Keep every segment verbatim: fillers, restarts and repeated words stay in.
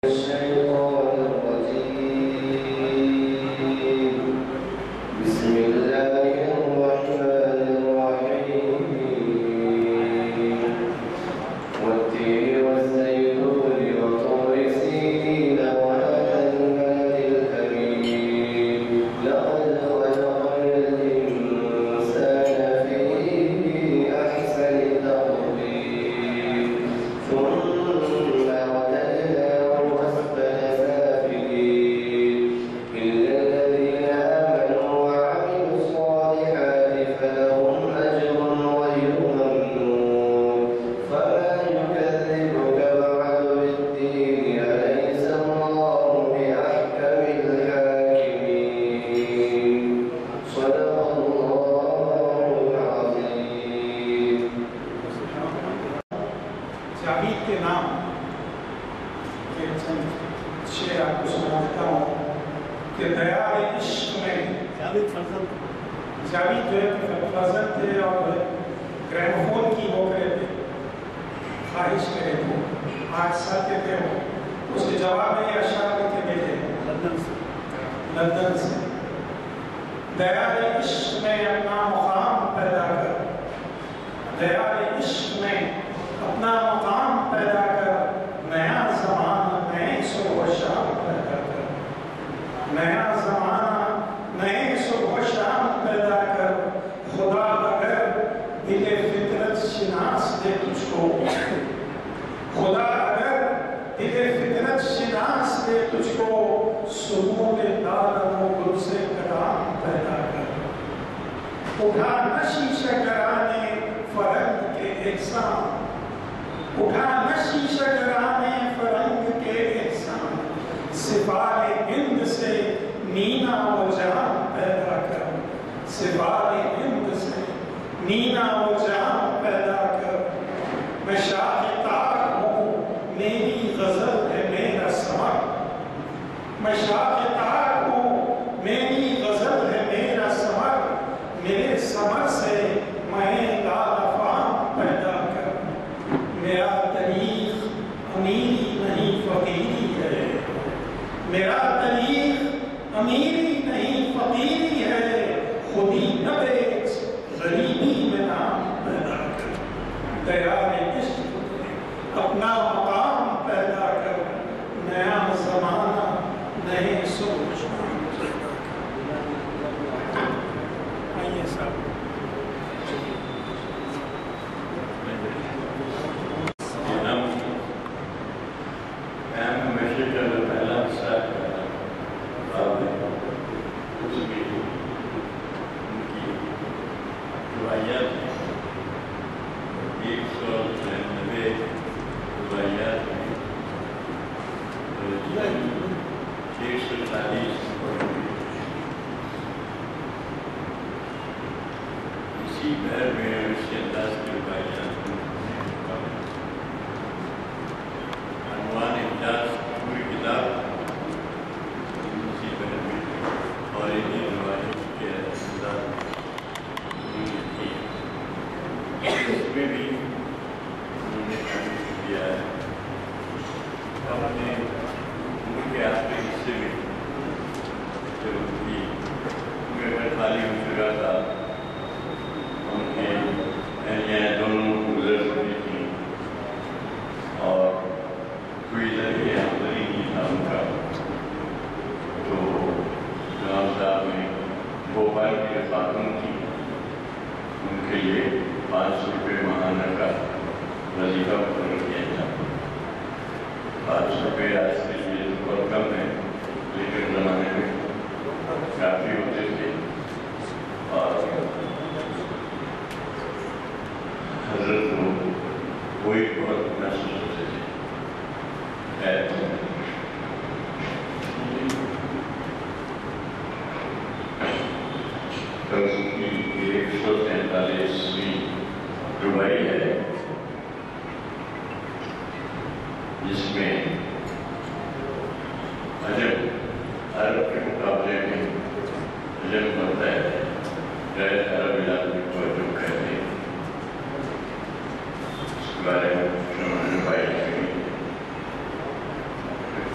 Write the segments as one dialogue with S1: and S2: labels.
S1: بارے میں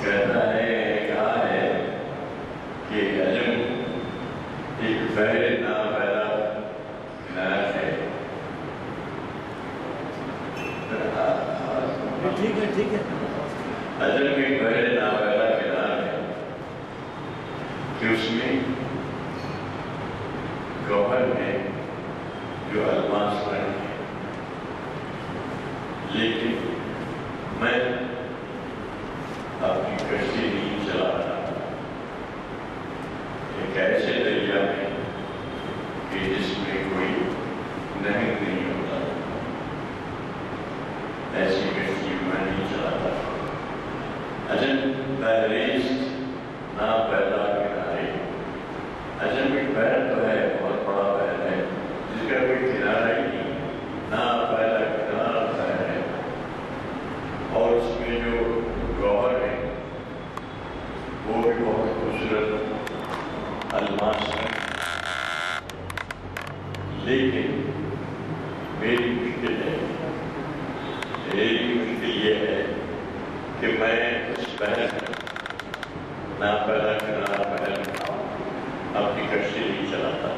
S1: کہتا ہے کہا ہے کہ عجم ایک بحر ناپیدا کنارہ ہے.
S2: ٹھیک ہے ٹھیک ہے.
S1: عجم ایک بحر ناپیدا کنارہ ہے کہ اس میں گوہر ہے جو الماس رنگ ہے، لیکن میں اپنی کشتی نہیں چلا رہا ایک ایسے دریا میں کہ جس میں کوئی نہر نہیں ہوتا، ایسی کشتی میں نہیں چلاتا. عجم بحریست ناپیدا کنارے. عجم ایک بحر تو ہے، بہت بڑا بحر ہے جس کا کوئی کنارہ ہی نہیں، ناپیدا کنارہ بحر ہے، اور اس میں جو گوہر ہے وہ بھی بہت خوبصورت الماس ہے. لیکن میری مشکل ہے، میری مشکل یہ ہے کہ میں اس بحر ناپیدا کنارہ بحر میں اپنی کشتی نہیں چلاتا.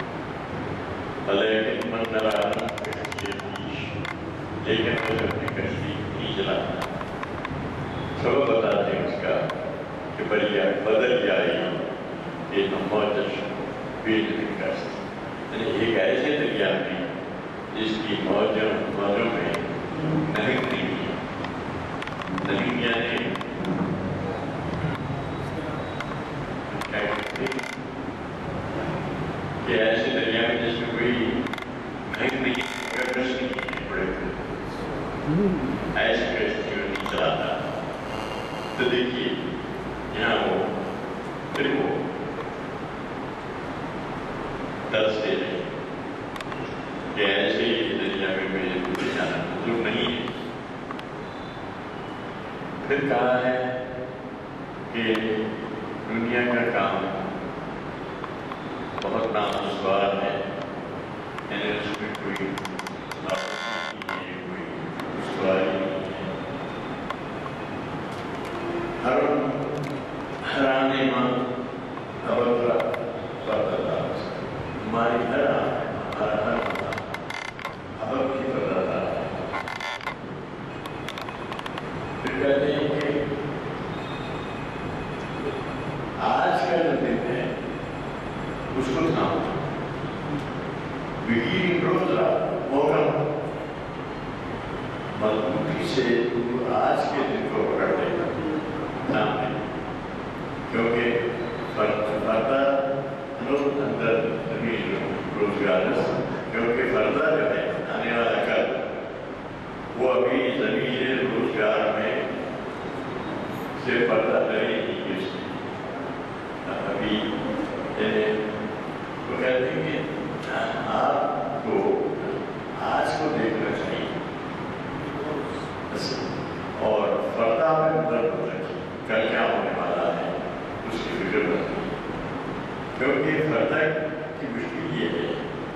S1: لیکن من نرانہ کشتی پیش، لیکن مجھے اپنی کشتی نہیں چلاتا. سبب بتاتے ہیں اس کا کہ بریا بدل جائے یہ موجش بیل کشت، یعنی ایک ایسے دریا میں جس کی موجوں موجوں میں نہر نہیں ہے. نہر یعنی کہ ایسے دریا میں جس میں کوئی نہر نہیں ہے، کشتی نہیں ہے، بڑے ایسی کشتی نہیں چلاتا. تو دیکھیے یہاں وہ پھر وہ درس دے رہے کہ ایسے ہی دریا میں مجھے ڈوبے جانا مطلوب نہیں ہے. پھر کہا ہے کہ دنیا کا کام بہت نامسوار ہے، یعنی اس میں کوئی کوئی سواری نہیں ہے. ہر ہر آنے ماں ابترا پردہ ہماری ہر آنے ہمارا ہر ماں ابب کی پردہ ہے. پھر کہتے ہیں کہ آج کا جو دن ہے اس کو تھام بگیر روز رات موقع مضبوطی سے تو آج کے دن کو پکڑ لے گا سامنے، کیونکہ فردہ لوگ اندر زمین روزگار، کیونکہ فردہ جو ہے آنے والا کل وہ ابھی زمین روزگار میں سے پردہ کرے گی. اس ابھی وہ کہتے ہیں کہ آپ کو آج کو دیکھنا چاہیے اور پردہ میں درد رکھیے، کل کیا ہونے والا ہے اس کی فکر رکھیے. کیونکہ پردہ کی مشکل یہ ہے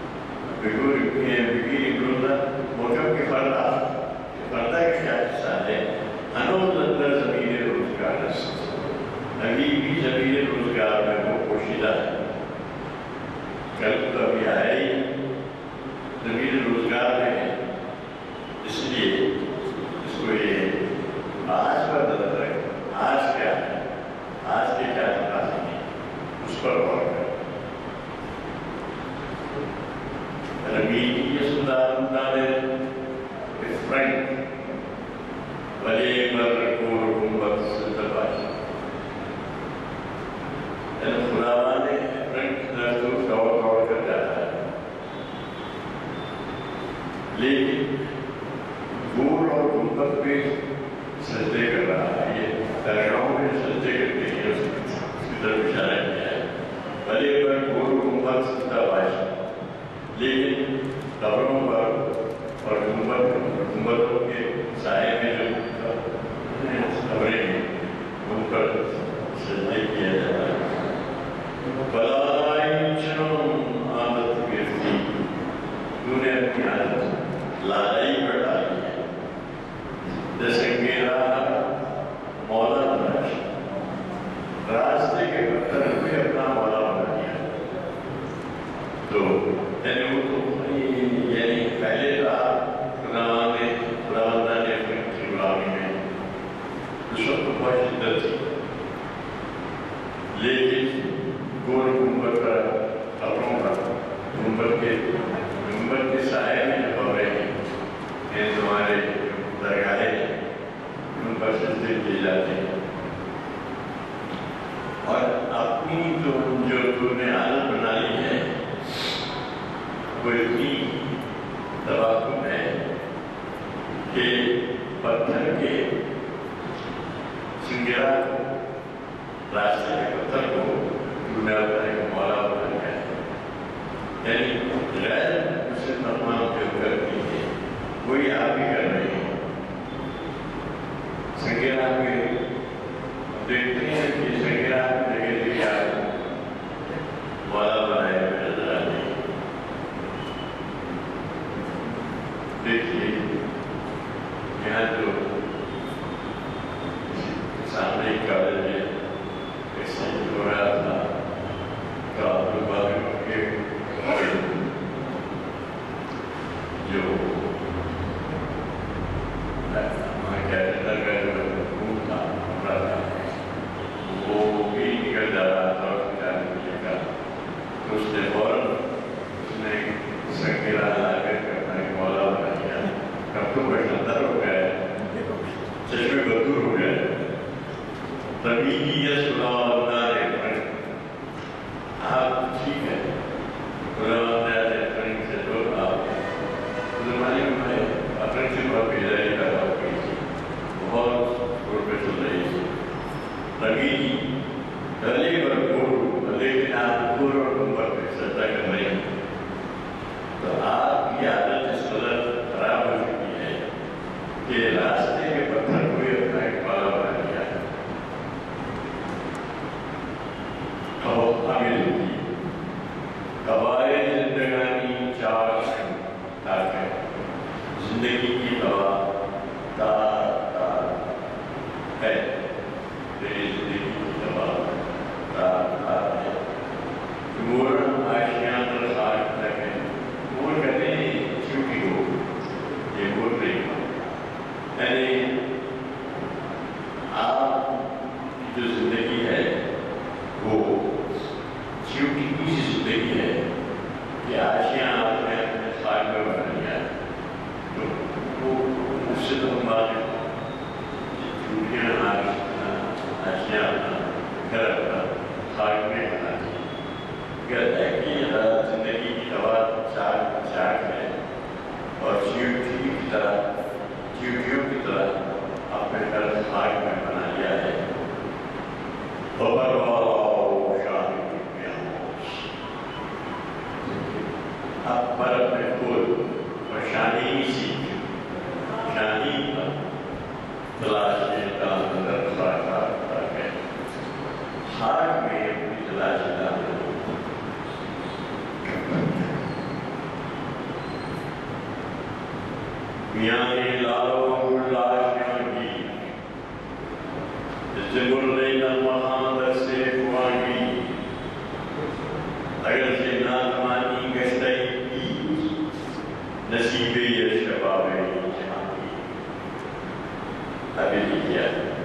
S1: موقع کے پردہ پردہ کا کیا حصہ ہے؟ انوز اندر زمین روزگار، ابھی بھی زمین روزگار میں وہ پوشیدہ ہے. کل تو ابھی آیا ہی زمین روزگار میں ہے، اس لیے اس کو یہ آج پر نظر رکھے. آج کیا ہے، آج کے کیا تقاضے ہیں اس پر غور کریں. ربیعی سلطان طالب فرینک ولی مرکور گنبت سلطبائی، یعنی خداوہ نے فرینک نردو دوڑ دوڑ کر جاتا ہے، تو بہت شدت تھی، لیکن گول گنبد پر قبروں پر گنبد کے گنبد کے سائے میں جو قبریں ہیں تمہارے درگاہیں ہیں ان پر سجدے کیے جاتے ہیں، اور اپنی تو جو تم نے عادت بنا لی ہے وہ اتنی تباہ ہے کہ پتھر کے سنگرا راستے کے پتھر کو دنیا کا ایک مولا بنا گیا ہے، یعنی غیر مسلم مقام جو کرتی ہے وہی آپ بھی کر رہے ہیں۔ سنگرا میں دیکھتے ہیں کہ سنگرا میں جگہ جگہ آپ مولا بنائے ہوئے نظر آتے ہیں۔ دیکھیے یہاں جو سامنے ایک کالج ہے، ایک سینٹ ہو رہا تھا تو آپ لوگ بات کے جو ہمارے کیپٹل کا جو حکوم تھا ہمارا تھا وہ بھی نکل جا رہا تھا اور جانے کا، تو اس نے فوراً اس نے سنگیرا لا کر اپنا ایک مولا بنا دیا، کب تو بشندر ہو گئے، چشمے بدور ہو گئے، تبھی یہ سلام دارے پر آپ ٹھیک ہے سلام دارے پر سے تو آپ زمانے میں اپنے سے بہت بیداری پیدا ہو گئی تھی، بہت شور پہ چل رہی تھی، تبھی گلے پر گھوڑ لیکن آپ گھوڑ اور گنبر پہ سجدہ کر رہے ہیں، تو آپ کی عادت اس قدر خراب ہو چکی ہے کہ راستے کے پتھر کو ہی اپنا ایک پالا بنا دیا ہے۔ قبائل زندگانی چار تاک ہے، زندگی کی دوا تار تار ہے، میری زندگی کی دوا تار تار ہے، مور آشیاں در خاک تک ہے، مور کہتے ہیں چوٹی کو، یہ مور نہیں ہو، یعنی آپ کی جو زندگی ہے وہ چیوٹی کی زندگی ہے کہ آشیاں آپ نے اپنے خاک میں بنا لیا ہے، تو وہ اس سے تو ہم بات چوٹیاں آشیاں اپنا گھر اپنا خاک میں بنا دیا، کہتا ہے کہ زندگی کی دوا چاک چاک ہے اور چیوٹی کی طرح چیوٹیوں کی طرح اپنے گھر خاک میں بنا لیا ہے۔ اب پر اپنے کول اور شانی ہی سیکھ، شانی پر تلاش کا اندر خاک تک ہے، خاک میں اپنی تلاش کا میاں نے لالو لاشیاں کی جس سے مرنے نمہاں در سے خوانگی، اگر سے ناتمانی گشتائی کی نصیب یہ شباب جہاں کی۔ ابھی لکھیا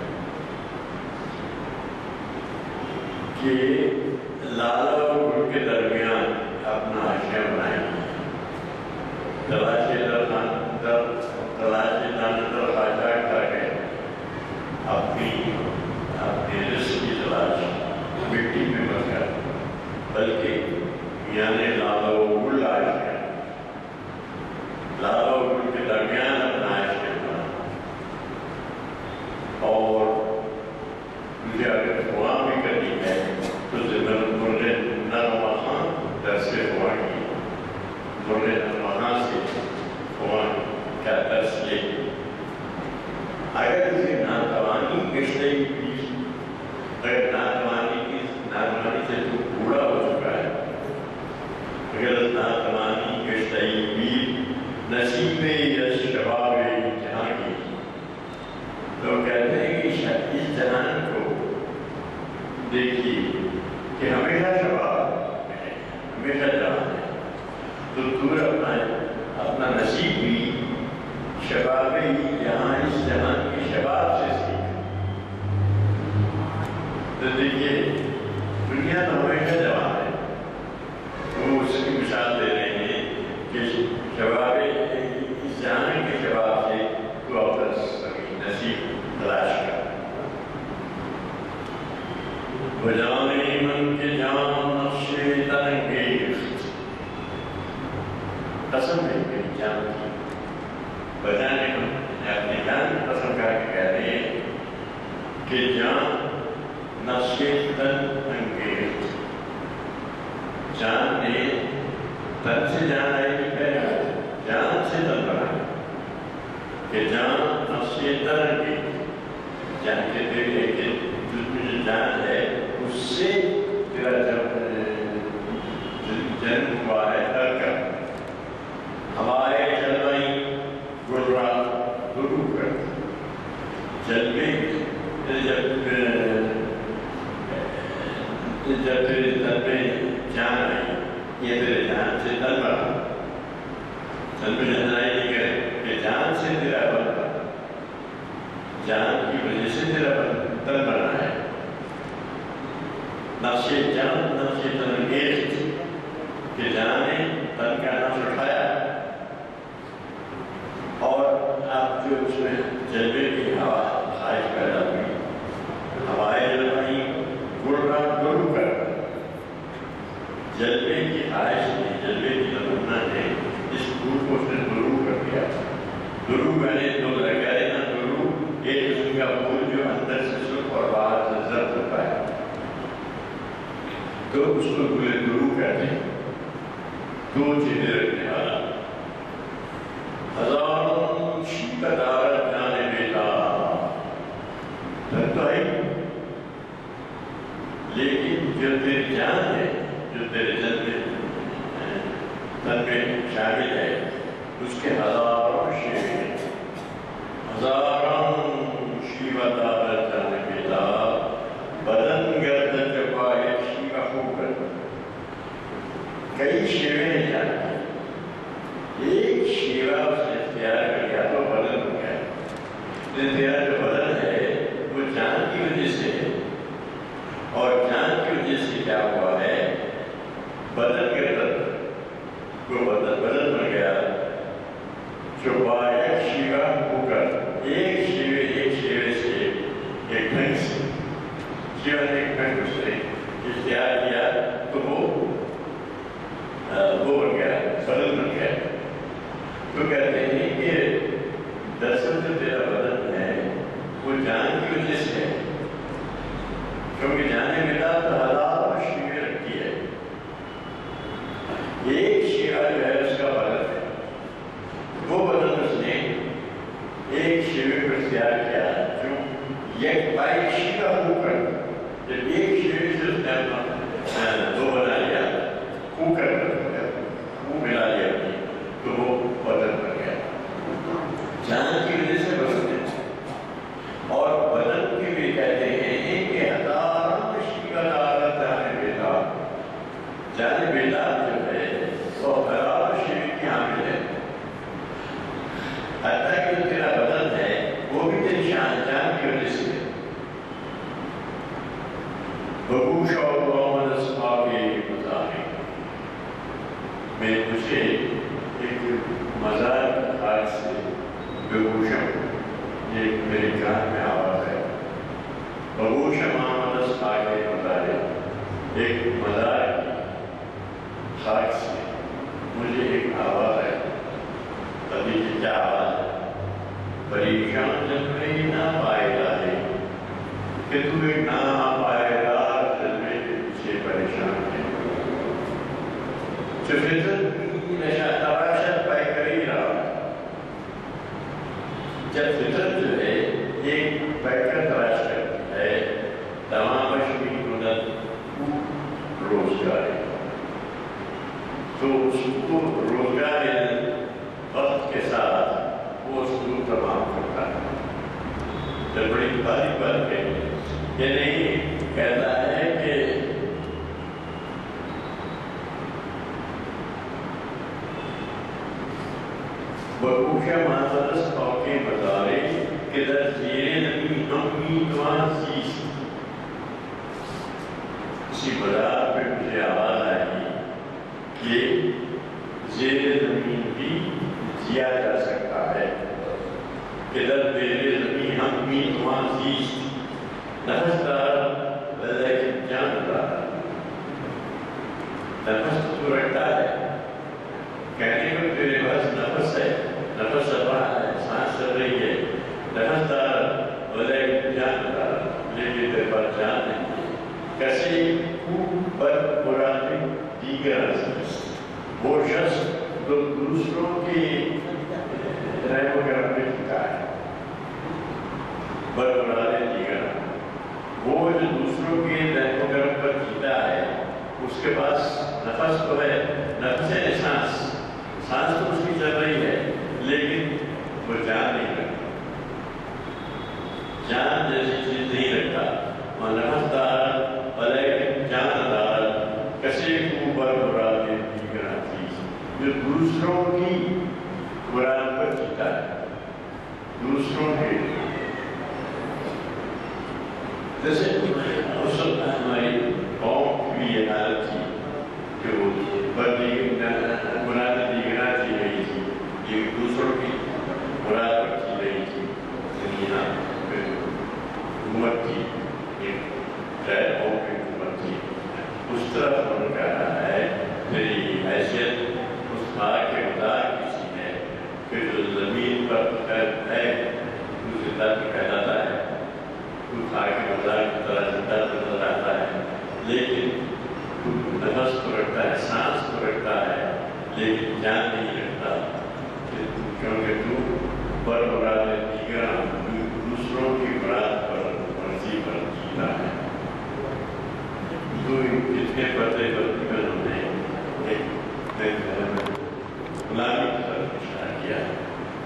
S1: کہ لالا اور گل کے درمیان اپنا آشیاں بنائیں گے، تلاشِ در تلاشِ در خواجہ کر کے اپنی اپنے رزق کی تلاش مٹی میں مت کر، بلکہ یعنی لالا و گل آشیاں، لالا و گل کے درمیان اپنا آشیاں بنا، اور مجھے اگر دعا بھی کرنی ہے تو زمین مرنے نرمہاں در سے دعا کی، مرنے نرمہاں سے دعا کا درس لے، اگر اسے ناتوانی گشتائی کی، اگر ناتوانی کی ناتوانی سے تو بوڑھا ہو چکا ہے، اگر ناتوانی گشتائی کی نصیب یس شباب جہاں کی، تو کہتے ہیں کہ اس جہان کو دیکھیے کہ ہمیشہ شباب ہے، ہمیشہ جہان ہے، تو دور اپنا اپنا نصیب بھی شباب ہی یہاں اس جہان کے شباب سے سیکھ، تو دیکھیے دنیا تو ہمیشہ جوان ہے. وہ اس کی مثال دے رہے ہیں کہ شباب اس جہان کے شباب سے تو اپنا نصیب تلاش کر. بجانے من کے جان نقش تنگیخت، قسم ہے کہ جان کی بجانے من اپنی جان قسم کر کے کہہ رہے ہیں کہ جان نقش تنگیخت. جان نے تن سے جان آئی نہیں کہا، جان سے تن بنا کہ جان نقش تنگیخت. جان کہتے ہیں کہ جس میں جو جان ہے اس سے تیرا جب جنم ہوا ہے ہر کا ہمارے جلوائیں گرا گرو کر جلوے جب جب تیرے تن میں جان آئی یہ تیرے جان سے تن بنا. تن میں جان آئی نہیں کرے کہ جان سے تیرا بنا، جان کی وجہ سے تیرا تن بنا ہے. نقش جان نقش تنگیخت کہ جان نے تن کا نقش اٹھایا اور آپ جو اس میں جلوے کی ہوا خواہش پیدا ہوئی، ہوائے جلوائیں گرا گرو کر. جلوے کی خواہش نے، جلوے کی تمنا نے اس پھول کو اس نے گرو کر دیا. گرو میں نے دو لگائے نا، گرو ایک قسم کا پھول جو اندر سے سرخ اور باہر سے زرد ہوتا ہے تو اس کو گلے گرو کہتے ہیں. دو چیزیں رکھنے والا ہزاروں شیکا دارت جانے بیٹا تن تو آئی، لیکن جو تیری جان ہے، جو تیرے جن میں تن میں شامل ہے، اس کے ہزاروں شیوے ہیں. ہزاروں شیوا دارت جانے بیٹا بدن گردن جپا ایک شیوا ہو کر. کئی شیوے ہیں جانتے ہیں، ایک شیوا اس نے اختیار کر لیا تو بدن ہو گیا. اختیار جو بدن ہے وہ جان کی وجہ سے ہے، اور جان کی وجہ سے کیا ہوا ہے، بدن کے اندر کو بدن بدن بن گیا جو ایک شیوا ہو کر ایک شیوے ایک شیوے سے ایک ڈھنگ سے شیوا نے ایک ڈھنگ اس نے اختیار کیا تو وہ وہ بن گیا، بدن بن گیا. تو کہتے ہیں کہ دراصل جو تیرا بدن ہے وہ جان کی وجہ سے ہے، کیونکہ جانے ملا تو ہزاروں شیوے رکھی ہے. ایک شیوا جو ہے اس کا بدن ہے، وہ بدن اس نے ایک شیوے کو اختیار کیا جو یک بائی شیوا ہو کر. جب ایک شیوے سے اس نے اپنا دو بنا لیا، ہو کر وہ ملا لیا تو وہ بدن بن گیا. جان کی وجہ سے بدن ہے، اور بدن کے بھی کہتے ہیں کہ ہزاروں شیوا دارت جانے بیٹا. جانے بیٹا جو ہے وہ ہزاروں شیوے کی حامل ہے. حتیٰ کہ جو تیرا بدن ہے وہ بھی تیری شان جان کی وجہ سے ہے. بگوش اور محمد اسما کے مطابق میں مجھے ایک مزار خاک سے بگوشم ایک میرے کان میں آواز ہے. بگوشم محمد اسما کے مطابق ایک مزار خاک سے مجھے ایک آواز ہے. ابھی کی کیا آواز ہے؟ پریشان جلوے نہ پائے گا کہ تو ایک نام پائے گا جلوے کے پیچھے پریشان ہے. جو فطرت نشا تراشت پائے کر ہی رہا. جب فطرت جو ہے ایک بیٹھ کر تلاش کرتی ہے تمام مشہوری مدد روزگار ہے، تو اس کو روزگار وقت کے ساتھ وہ اس کو تمام کرتا ہے. جب بڑی باریک بات ہے یہ نہیں کہتا ہے کہ بگوشہ مانزرس پاکے بزارے کہ در زیر نبی ہمی دوان سیس اسی بازار پہ مجھے آواز آئی کہ زیر زمین بھی جیا جا سکتا ہے، کہ در زیر زمین ہم بھی وہاں زیست نفس دار لیکن جان دار۔ نفس تو رکھتا ہے، کہنے کو تیرے پاس نفس ہے، نفس چل رہا ہے، سانس چل رہی ہے، نفس دار لیکن جان دار، لیکن تیرے پاس جان نہیں۔ کیسے خوب پر قرآن دیگر وہ شخص جو دوسروں کی رحم و کرم پہ جیتا ہے، بر قرآن دیگر وہ جو دوسروں کی رحم و کرم پر جیتا ہے، اس کے پاس نفس تو ہے، نفس ہے سانس، سانس تو اس کی چل رہی ہے، لیکن وہ جان نہیں رکھتا، جان جیسی چیز نہیں رکھتا۔ اور نفس دار ولیکن جان دار کسی کو بر قرآن دیگر چیز جو دوسروں کی قرآن پر جیتا ہے، دوسروں کے جیسے اس وقت ہماری قوم کی یہ حالت تھی کہ وہ قرآن دیگر جی رہی تھی، یہ دوسروں کی قرآن پر جی رہی تھی، دنیا حکومت تھی، غیر قوم کی حکومت تھی، اس طرف ان کا رہا ہے میری حیثیت اس خاک کے مدار کسی ہے کہ جو زمین پر ہے وہ زندہ تو کہلاتا ہے، وہ خاک کے مدار کی طرح زندہ تو نظر آتا ہے، لیکن نفس تو رکھتا ہے، سانس تو رکھتا ہے، لیکن جان نہیں رکھتا، کیونکہ تو بر مراد دیگر دوسروں کی مراد پر مرضی پر جیتا ہے۔ تو اتنے پردے پر انہوں نے ایک غلامی کی طرف اشارہ کیا ہے۔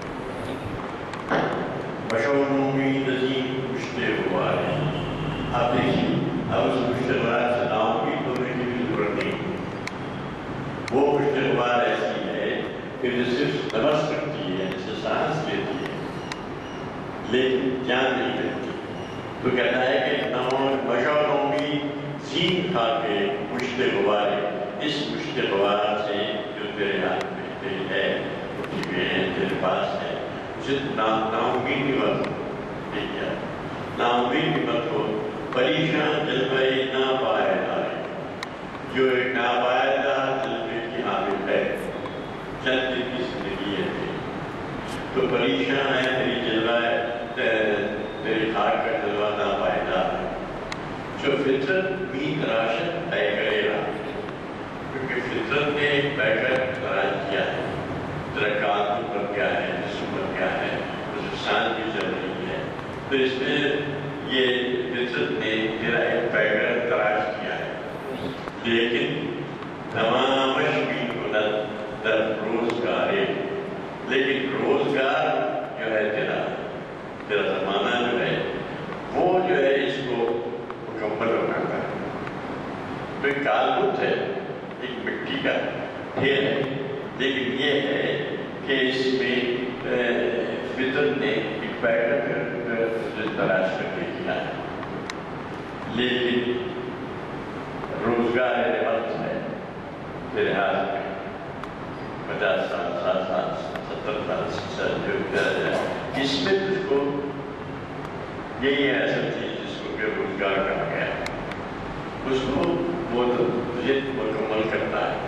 S1: بشوروں میں تزین مشتے ہوا ہے، آپ دیکھیے اب اس مشتبات سے ناؤں کی توڑنے کی بھی ضرورت نہیں، وہ مشتبات ایسی ہے کہ جو صرف نفس رکھتی ہے، جسے سانس لیتی ہے، لیکن جان نہیں رکھتی۔ تو کہتا ہے کہ بشوروں میں زین کھا کے مشت غبارے، اس مشت غبار سے جو تیرے ہاتھ میں تیری ہے، اٹھی ہوئے ہیں، تیرے پاس ہے، اسے ناامید بھی مت ہو، ٹھیک ہے، ناامید بھی مت ہو، پریشان جلوے ناپائیدہ ہے، جو ایک ناپائیدہ جلوے کی حامل ہے، چند دن کی زندگی ہے، تو پریشان ہے تیری جلوہ، تیری خاک کا جلوہ ناپائیدہ ہے، جو فطرت بھی تراشت طے کرے گا، کیونکہ فطرت نے ایک پیکر تراش کیا ہے، درکات پر کیا ہے، جسم پر کیا ہے، اس سانس بھی چل رہی ہے، تو اس میں یہ فطرت نے تیرا ایک پیکر تراش کیا ہے، لیکن تمامش بھی کنت در روزگار ہے، لیکن روزگار جو ہے تیرا تیرا زمانہ جو ہے وہ جو ہے اس کو مکمل بناتا ہے۔ تو ایک کالبت ہے، ایک مٹی کا ڈھیر ہے، لیکن یہ ہے کہ اس میں فطرت نے ایک پیکر تلاش کر کے کیا ہے، لیکن روزگار ہے، وقت ہے تیرے ہاتھ میں، پچاس سال، سات سال، ستر سال جو جائے، اس میں تجھ کو یہی ہے ایسا چیز جس کو کہ روزگار کہا گیا ہے، اس کو وہ تجھے مکمل کرتا ہے۔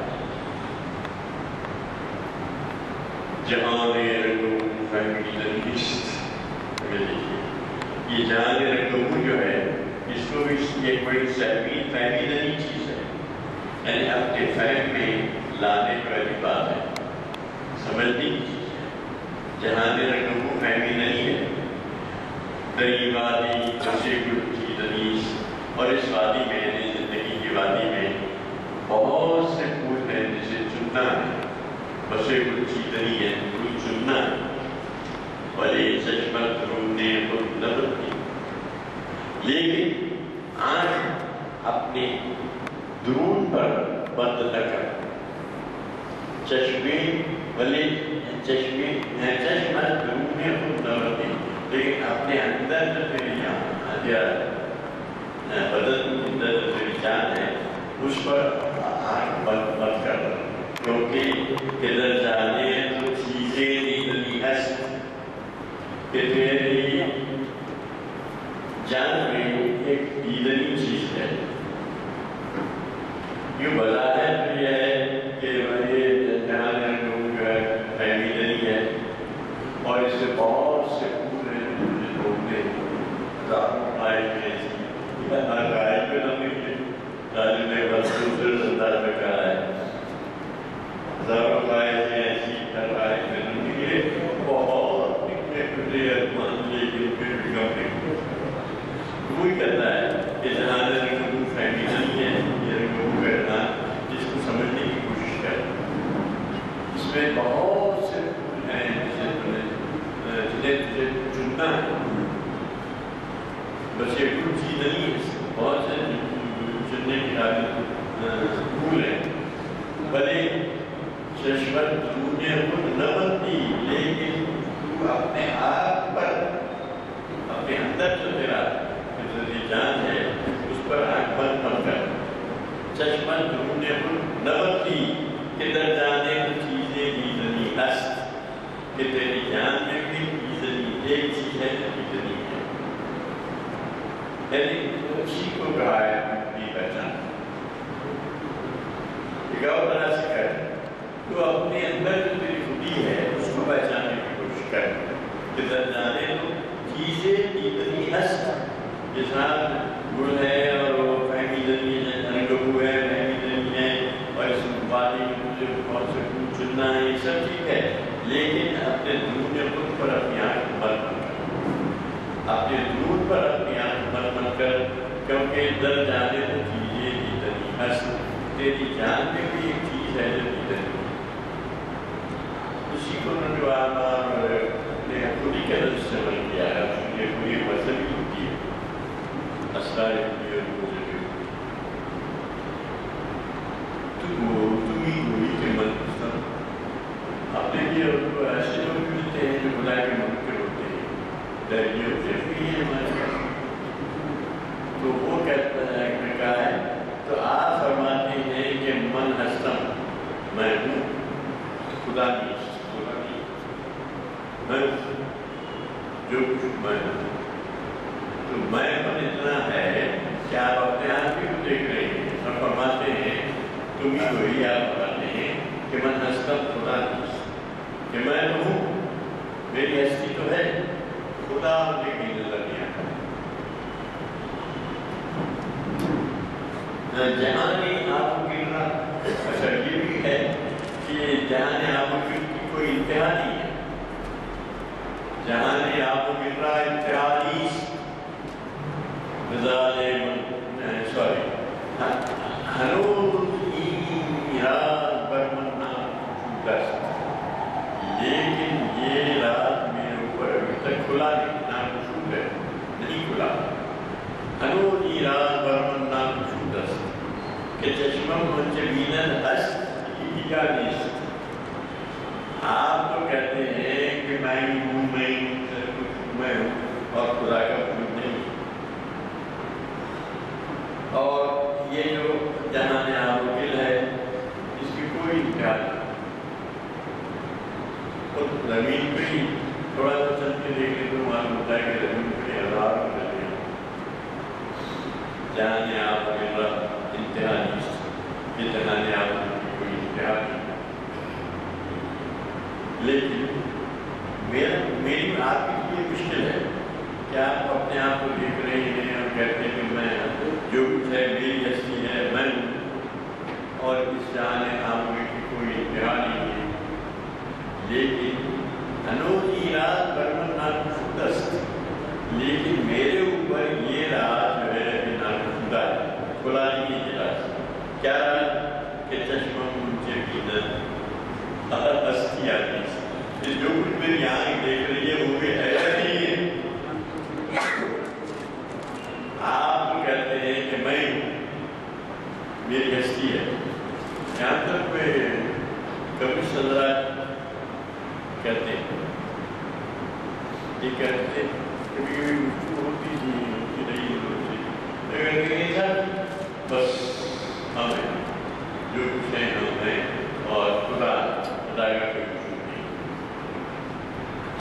S1: جہان رنگوں فہمی دنیست، یہ جہان رنگوں جو ہے اس کو بھی ایک بڑی فہمی فہمی دنی چیز ہے، یعنی اپنے فہم میں لانے والی بات ہے، سمجھنے کی چیز ہے۔ جہان رنگوں فہمی نہیں ہے، دری وادی جسے گل کی دنیس، اور اس وادی میں زندگی کی وادی میں بہت سے پھول ہیں جسے چننا ہے، بسے گل کی دنی ہے، پھول چننا ہے، ولی چشمت رونے خود نبت کی، لیکن آنکھ اپنے درون پر بند نہ کر، چشمے ولی چشمے چشمت رونے خود نبت کی، لیکن اپنے اندر جو تیری جان ہے، بدن اندر جو تیری جان ہے اس پر آنکھ بند مت کر، کیونکہ کدھر جانے تو چیزیں اتنی ہست کہ تیری جان میں ایک دیدنی چیز ہے. یوں بظاہر تو یہ ہے کہ یہ جہاں لوگ فیملی ہے اور اس سے بہت سے پورے لوگ نے ہزاروں آئے ہیں، ہر آئے پہ نمبر کے تعلیم نے بس دوسرے انداز میں کہا ہے ہزاروں آئے ہیں ایسی ہر آئے پہ نمبر کے بہت نکلے پھٹے مان لیکن پھر بھی کمپنی وہی کرتا ہے کہ جہاں رنگو فیملی نہیں ہے یہ رنگو کرنا جس کو سمجھنے کی کوشش کر. اس میں بہت سے پھول ہیں جسے جنہیں تجھے چننا ہے، بس یہ کچھ چیز نہیں ہے، بہت سے چننے کے قابل پھول ہیں. بھلے چشمت تجھے خود نہ بنتی لیکن تو اپنے آپ پر اپنے اندر جو تیرا جان ہے اس پر آنکھ بند مت کر. چشمہ ڈھونڈنے خود نہ بنتی کدھر جانے کو چیزیں دیدنی ہست کہ تیری جان میں بھی دیدنی ایک چیز ہے جو دیدنی ہے. یعنی اسی کو کہا ہے اپنی پہچان. ایک اور طرح سے کر تو اپنے اندر جو تیری خودی ہے اس کو پہچاننے کی کوشش کر. کدھر جانے کو چیزیں دیدنی ہست جیسا گڑ ہے اور وہ فہمی دنی ہے، رنگبو ہے، فہمی دنی ہے اور اس بادی مجھے بہت سے پھول چننا ہے، یہ سب ٹھیک ہے لیکن اپنے درود خود پر اپنی آنکھ بند مت کر. اپنے درود پر اپنی آنکھ بند مت کر کیونکہ در جانے تو چیزیں دیدنی ہست تیری جان میں بھی ایک چیز ہے جو دیدنی. اسی کو جو آبار نے خود ہی کا استعمال کیا ہے یہ پوری مذہبی ہوتی ہے اسرار دنیا کو جگہ تو تمہیں ہوئی کہ من پسند. آپ دیکھیے ایسے لوگ ملتے ہیں جو خدا کے منکر ہوتے ہیں، درجی ہوتے ہیں، یہ ہمارے پاس تو وہ کہتا ہے کہ کہا ہے تو آپ فرماتے ہیں کہ من ہستم میں ہوں خدا نہیں، خدا نہیں میں جو کچھ میں ہوں. تو میں من اتنا ہے کہ آپ اپنے آپ بھی کو دیکھ رہے ہیں اور فرماتے ہیں تم ہی وہی آپ فرماتے ہیں کہ من ہستم خدا نہیں، کہ میں تو ہوں، میری ہستی تو ہے، خدا مجھے کی نظر نہیں آتا. جہاں نہیں آپ کو گر رہا، اچھا یہ بھی ہے کہ جہاں نے آپ کو گر کی کوئی انتہا نہیں ہے. جہاں نے آپ کو گر رہا انتہا نہیں سوری ہنوز ایراد برمنا دست، لیکن یہ رات میرے اوپر ابھی تک کھلا نہیں، ناخوشود ہے نہیں کھلا. ہنوز ایراد برمنا خوشود دست کہ چشمہ منجبینن ہست یا نیست. آپ تو کہتے ہیں کہ میں ہوں میں میں ہوں اور خدا کا وجود نہیں. اور یہ جو جہاں عاقل ہے اس کی کوئی انتہا نہیں. اور زمین پہ ہی تھوڑا سا چل کے دیکھ لیں تو معلوم ہوتا ہے کہ زمین پہ ہزار ملے جہاں عاقل انتہا نہیں، یہ جہاں عاقل کی کوئی انتہا نہیں. لیکن میری آپ کے لیے مشکل ہے کہ آپ اپنے آپ کو دیکھ رہے ہیں اور کہتے ہیں کہ میں جو کچھ ہے میری ہستی ہے میں ہوں اور اس جہان عامہ کی کوئی انتہا نہیں ہے. لیکن ہنوز ایراد برمن ناخوشود است، لیکن میرے اوپر یہ راز جو ہے کہ ناخوشودہ ہے، کھلا نہیں ہے یہ راز. کیا راز کہ چشمہ منجبینن ہستی آتی ہے، جو کچھ میری آنکھ دیکھ رہی ہے وہ بھی ہے نہیں ہے. آپ تو کہتے ہیں کہ میں ہوں، میری ہستی ہے. یہاں تک میں کبھی حضرات کہتے ہیں یہ کہتے ہیں کبھی کبھی ہوتی تھی ہوتی نہیں ہوتی لیکن سر بس ہاں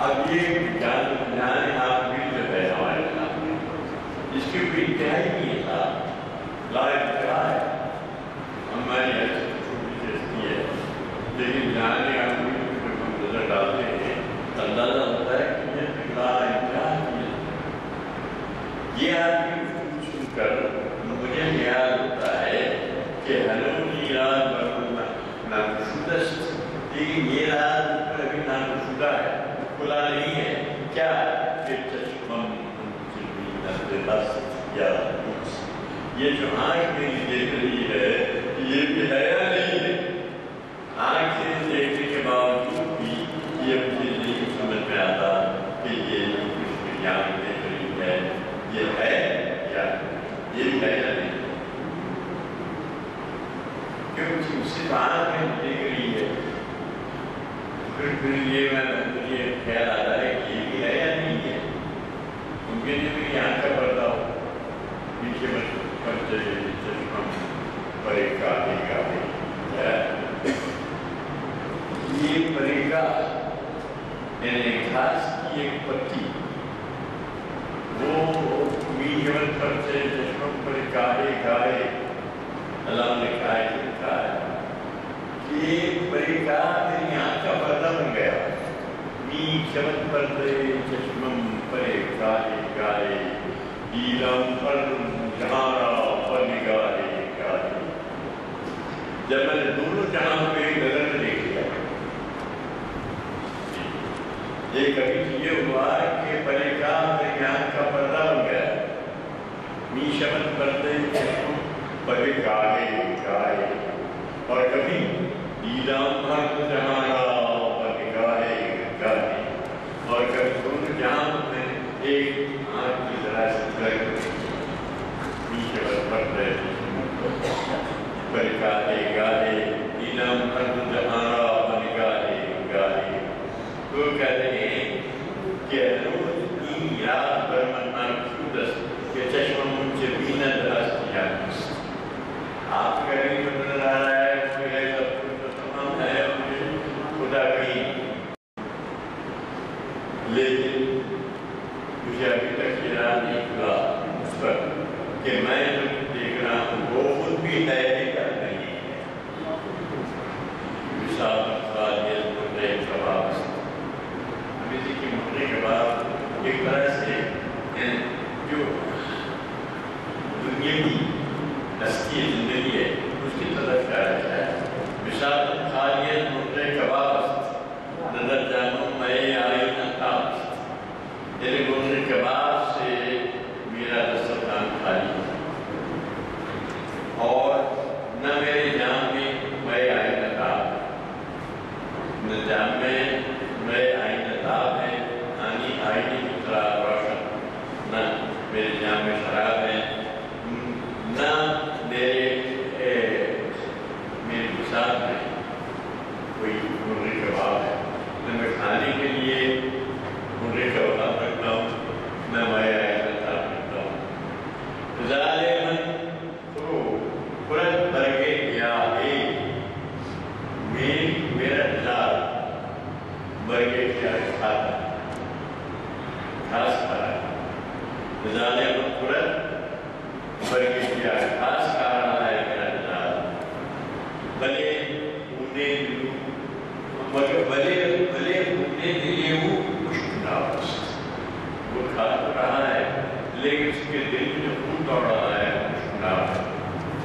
S1: اب یہ جان جان آپ بھی جو ہے ہمارے سامنے اس کی کوئی انتہائی نہیں تھا، لا انتہا ہے، ہماری ایسی چھوٹی جیستی ہے، لیکن جانے آپ بھی جب ہم نظر ڈالتے ہیں اندازہ ہوتا ہے کہ یہ لا انتہا ہے۔ یہ آدمی سن کر مجھے خیال ہوتا ہے کہ حلول ایراد برمنا ناگشودست، لیکن یہ رات پر ابھی ناگشودہ ہے، کھلا نہیں ہے، کیا کہ چشمم منجمی نزدست یا نوس، یہ جو آنکھ میری دیکھ رہی ہے یہ بھی حیا نہیں ہے، آنکھ سے دیکھنے کے باوجود بھی یہ مجھے نہیں سمجھ میں آتا کہ یہ کچھ میری آنکھ دیکھ رہی ہے یہ ہے یا یہ بھی ہے یا نہیں، کیونکہ صرف آنکھ میں دیکھ رہی ہے، پھر پھر یہ میں مجھے خیال آتا ہے کہ یہ بھی ہے یا نہیں ہے، ممکن ہے میری آنکھ کا پردہ ہو، پیچھے مجھ پرچے چشمم پرے کاہے کاہے یہ پرے کا یعنی گھاس کی ایک پتی، وہ میجمن پرچے چشمم پرے کاہے کاہے، اللہ نے کہا ہے لکھا ہے کہ پرے کا میری آنکھ کا پردہ بن گیا، میجمن پرچے چشمم پرے کاہے کاہے دیلم پر جہارا پر نگاہے کاہے، جب میں نے دونوں جہاں پہ نظر میں دیکھ لیا، یہ کبھی یہ ہوا کہ پرے کا میری آنکھ کا پردہ بن گیا، میجمن پرچے چشمم پرے کاہے کاہے، اور کبھی دیلم پر جہارا پر نگاہے کاہے، اور کبھی دونوں جہاں میں ایک آنکھ کی ذرا سے درک پیچھے بس پڑ رہے پر کاہے گاہے دیلم پر جہارا پر نگاہے گاہے، تو کہتے ہیں کہ روز کی یاد برمن ناگشودست کہ چشمم مجھے بیند است یا نیست، آپ کا بھی نظر آ رہا ہے کوئی ہے سب کچھ تمام ہے مجھے خدا کی، لیکن مجھے ابھی تک یہ راہ نہیں کھلا اس پر کہ میں جو دیکھ رہا ہوں وہ خود بھی ہے یا نہیں ہے، مثال مثال یہ مرنے کے بعد کسی کی مرنے کے بعد ایک طرح سے جو دنیاوی ہستی زندگی ہے اس کی طرف کہا جاتا ہے، مثال خالیت مرنے کے بعد نظر جانوں میں آئی نہ تابست، میرے مرنے کے بعد سے میرا دسترخوان خالی ہے اور نہ میرے جام میں میں آئی نہ تاب، نہ جام میں میں آئی نہ تاب ہے، آنی آئینے کی طرح روشن، نہ میرے جام میں شراب ہے، نہ میرے میرے ساتھ میں کوئی مرنے کے بعد ہے، نہ میں کھانے کے لیے مرنے کا وقت رکھتا ہوں، نہ میں ایسا تاب رکھتا ہوں، ظالمن تو قرد برگے کیا ہے میری میرا جلال برگے کیا کھاتا گھاس کھا رہا ہے، ظالمن قرد برگے کیا گھاس کھا رہا ہے میرا جلال، بلے انہیں دلوں مگر بلے بلے انہیں دلے وہ مشکلات، وہ کھا تو رہا ہے لیکن اس کے دل میں جو خون دوڑ رہا ہے مشکلات ہے،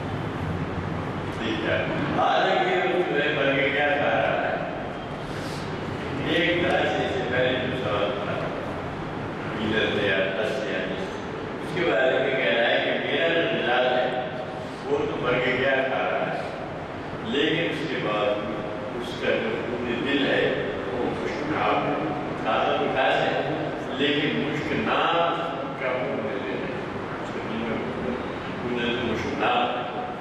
S1: ٹھیک ہے، حالانکہ جو ہے برگے کیا کھا رہا ہے، ایک طرح سے اس سے پہلے جو سوال تھا عیدت یا دس یا اس کے بارے میں کہہ رہا ہے کہ میرا جو مزاج ہے وہ تو برگے کیا کھا رہا ہے، لیکن اس کے بعد اس کا جو خون دل ہے وہ مشکلات ہے، کھانا تو خاص ہے لیکن مشکلات کا خون دل ہے، خون دل مشکلات ہے،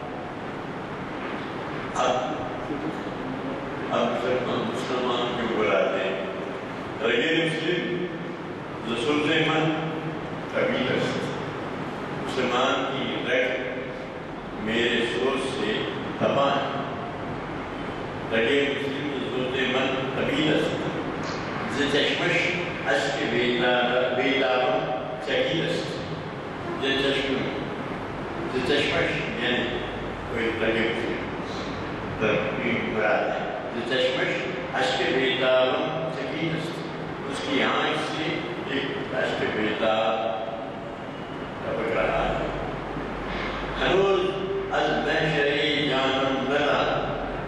S1: اب اب مسلمان کیوں بلاتے ہیں رگے مسلم رسول من قبیل است، مسلمان کی رگ میرے سوچ سے تباہ ہے، رگے مسلم رسول من قبیل است ز چشمش اشک بیتابم چکید است ز چشم ز چشمش یعنی کوئی ترجمہ ترجمہ مراد ہے ز چشمش اشک بیتابم چکید است اس کی آنکھ سے ایک اشک بیتاب ٹپک رہا ہے ہنوز از محشر جانم ندانم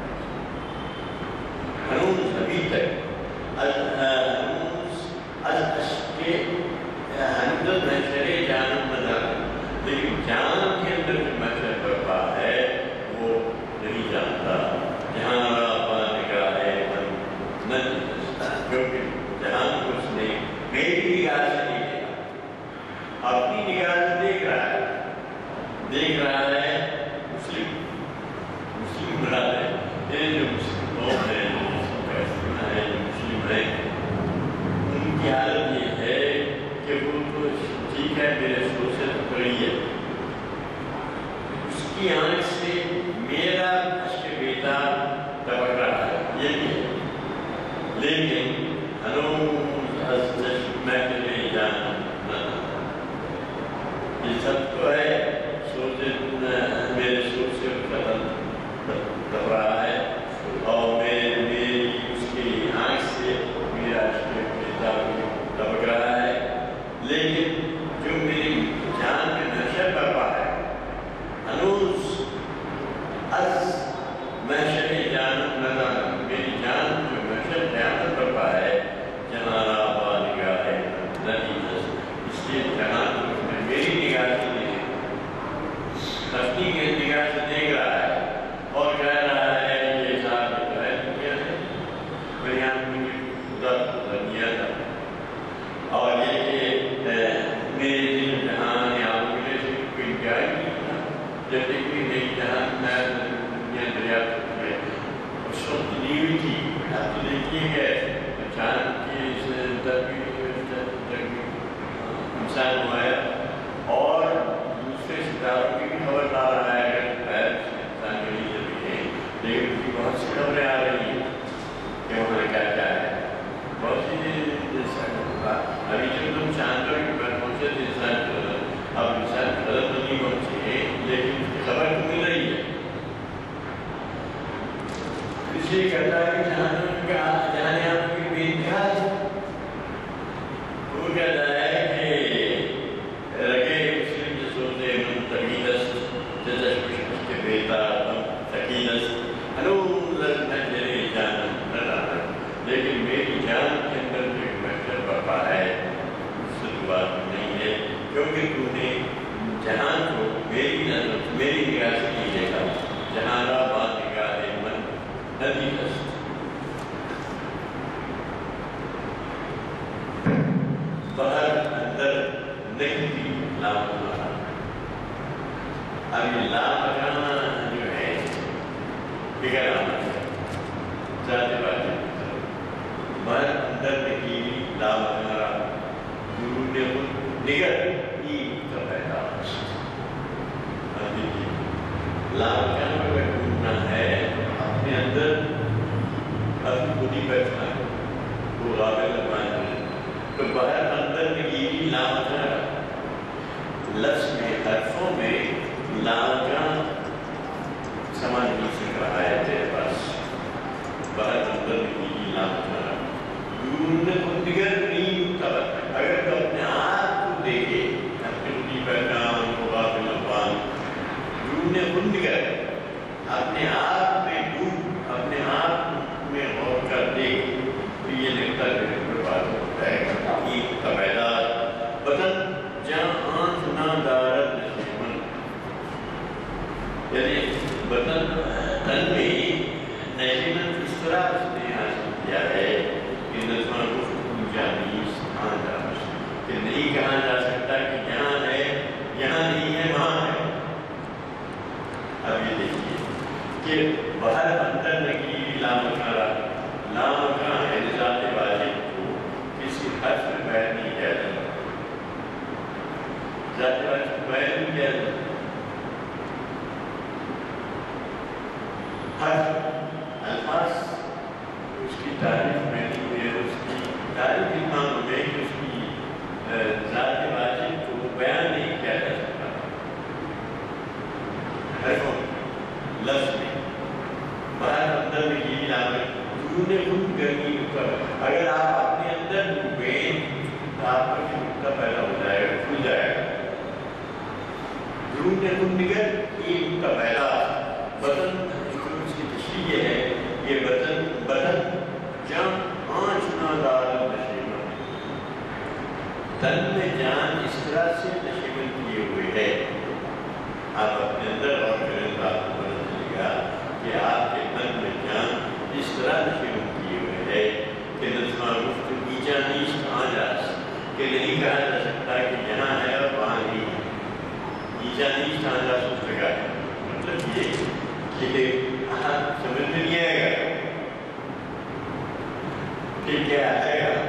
S1: ہنوز ابھی تک از ہنوز از اشک ہنوز محشر جانم ندانم لیکن جان کے اندر جو محشر برپا ہے وہ نہیں جانتا جہاں راپا نگاہ ہے من نہیں دستا کیونکہ جہاں اس نے میری نگاہ سے نہیں دیکھا اپنی نگاہ سے دیکھ رہا ہے دیکھ رہا ہے مسلم مسلم مراد ہے یہ جو مسلم لوگ ہیں جو مسلم ہیں ان کی حالت یہ ہے کہ وہ تو ٹھیک ہے میرے سو سے تو کری ہے اس کی آنکھ سے میرا اشک بیتاب ٹپک رہا ہے یہ بھی ہے لیکن ہنوز از چشم محفل جانم ندانم یہ سب تو ہے میرے سوچ سے ختم کر رہا ہے اور میں میری اس کی آنکھ سے میرا ٹپک رہا ہے لیکن جو میری جان میں محشر برپا ہے ہنوز از محشر جانم ندانم میری جان جو محشر جانم برپا ہے جہاں راپا نگاہ ہے ندی اس لیے جہاں میری نگاہ کی ہستی کے نگاہ سے دیکھ رہا ہے اور کہہ رہا ہے یہ صاحب جو ہے دنیا ہے میری آنکھ میں خدا دنیا تھا اور یہ کہ میرے دل جہان یا ملے سے کوئی انتہائی نہیں تھا جب تک بھی میری جہان میں دنیا دریافت ہوئے اس وقت نہیں ہوئی تھی آپ تو دیکھیے گئے اچانک کی اس درمی انسان ہوا ہے اور دوسرے ستاروں کی بھی خبر لا رہا ہے اگر خیر انسان کے لیے ضروری ہے لیکن اس کی بہت سی خبریں آ رہی ہیں کہ وہاں کیا کیا ہے بہت سی ابھی جب تم چاند پر پہنچے تھے انسان کی غلط اب انسان کی غلط تو نہیں پہنچی ہے لیکن اس کی خبر تو مل رہی ہے اس لیے کہتا ہے کہ جہاں جہاں آپ کی بے انتہا ہے وہ کہتا ہے لیکن میری جان کے اندر جو ایک محشر برپا ہے اس سے بات نہیں ہے کیونکہ تو نے جہان کو میری نظر میری نگاہ سے نہیں دیکھا جہاں راپا نگاہ من ندی دست باہر اندر نہیں تھی لامکانہ اب یہ لامکانہ جو ہے بغیر آمد ہے ذاتی بات ہے باہر اندر نکیلی لامکانہ گرو نے خود نگر ہی کا پیدا لامکانہ کو اگر ڈھونڈنا ہے اپنے اندر اپنی خود ہی بیٹھنا ہے وہ غابل لگوائیں ہے تو باہر اندر نکیلی لامکانہ لفظ میں حرفوں میں لامکانہ سمجھ نہیں سکھ رہا ہے تیرے پاس باہر اندر نکیلی لامکانہ گرو نے خود نگر نہیں طبق اگر تو اپنے آپ کو دیکھے اپنے خودی پہچان کو غافل لبان گرو نے خود نگر اپنے آپ میں ڈوب اپنے آپ میں غور کر دیکھ تو یہ لکھتا ہے کہ بات ہوتا ہے کہ قبیدار بدن جہاں آنکھ نہ دارت نشیمن یعنی بدن تن میں نشیمن اس طرح اس نے حاصل کیا ہے کہ نظمان گفت جانیس آن جانس کہ نہیں کہا جا سکتا کہ یہاں ہے یہاں نہیں ہے وہاں ہے اب یہ دیکھیے کہ باہر اندر نگیری لامکانہ لامکانہ ہے ذات واجب کو کسی حرف میں بیان نہیں کیا جاتا ذات واجب بیان نہیں کیا جاتا حرف الفاظ اس کی تعریف میں نہیں ہے اس کی تعریف اتنا میں حرفوں لفظ میں باہر اندر میں یہ لانے درون خود گرمی کا اگر آپ اپنے اندر ڈوبیں تو آپ کا جو نقطہ پیدا ہو جائے گا کھل جائے گا درون خود نگر یہ نقطہ پہلا بدن اس کی تشریح یہ ہے یہ بدن بدن جان آنچ نادار نشیمن تن میں جان اس طرح سے نشیمن کیے ہوئے ہے آپ اپنے اندر اور کریں تو آپ کو پتہ چلے گا کہ آپ کے تن میں جان اس طرح نشیمن کیے ہوئے ہے کہ نظمہ گفت نیچا نیچ کہاں جا کہ نہیں کہا جا سکتا کہ یہاں ہے اور وہاں نہیں ہے نیچا نیچ کہاں جا سکتا ہے مطلب یہ کہ آپ سمجھ میں نہیں آئے گا کہ کیا آئے گا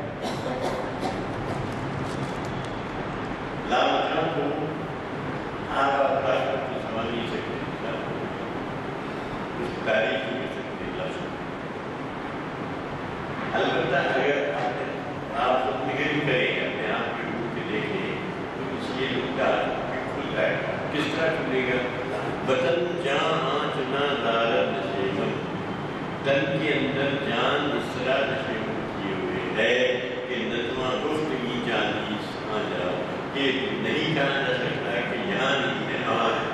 S1: لا مطلب کو آپ اپنا کو سمجھ نہیں سکتے اس تاریخ میں سکتے لفظ البتہ اگر آپ خود نگری کریں اپنے آپ کے روح کے دیکھیں تو اس یہ نکتہ کھل جائے گا کس طرح کھلے گا بدن جان آنچ نہ دارت نشیمن تن کے اندر جان اس طرح نشیمن کیے ہوئے ہے کہ نظمہ گفت کی جانی آ جاؤ کہ نہیں کہا جا سکتا کہ یہاں نہیں ہے وہاں ہے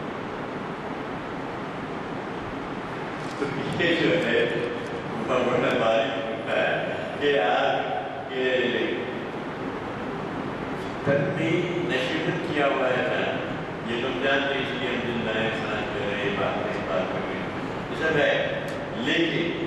S1: تو پیچھے جو ہے بڑا باریک ہوتا ہے کہ آپ کے تن میں نشیمن کیا ہوا ہے یہ لوگ جانتے اس لیے ہم دن نئے سانس کر رہے ہیں بات نہیں بات کر رہے ہیں یہ سب ہے لیکن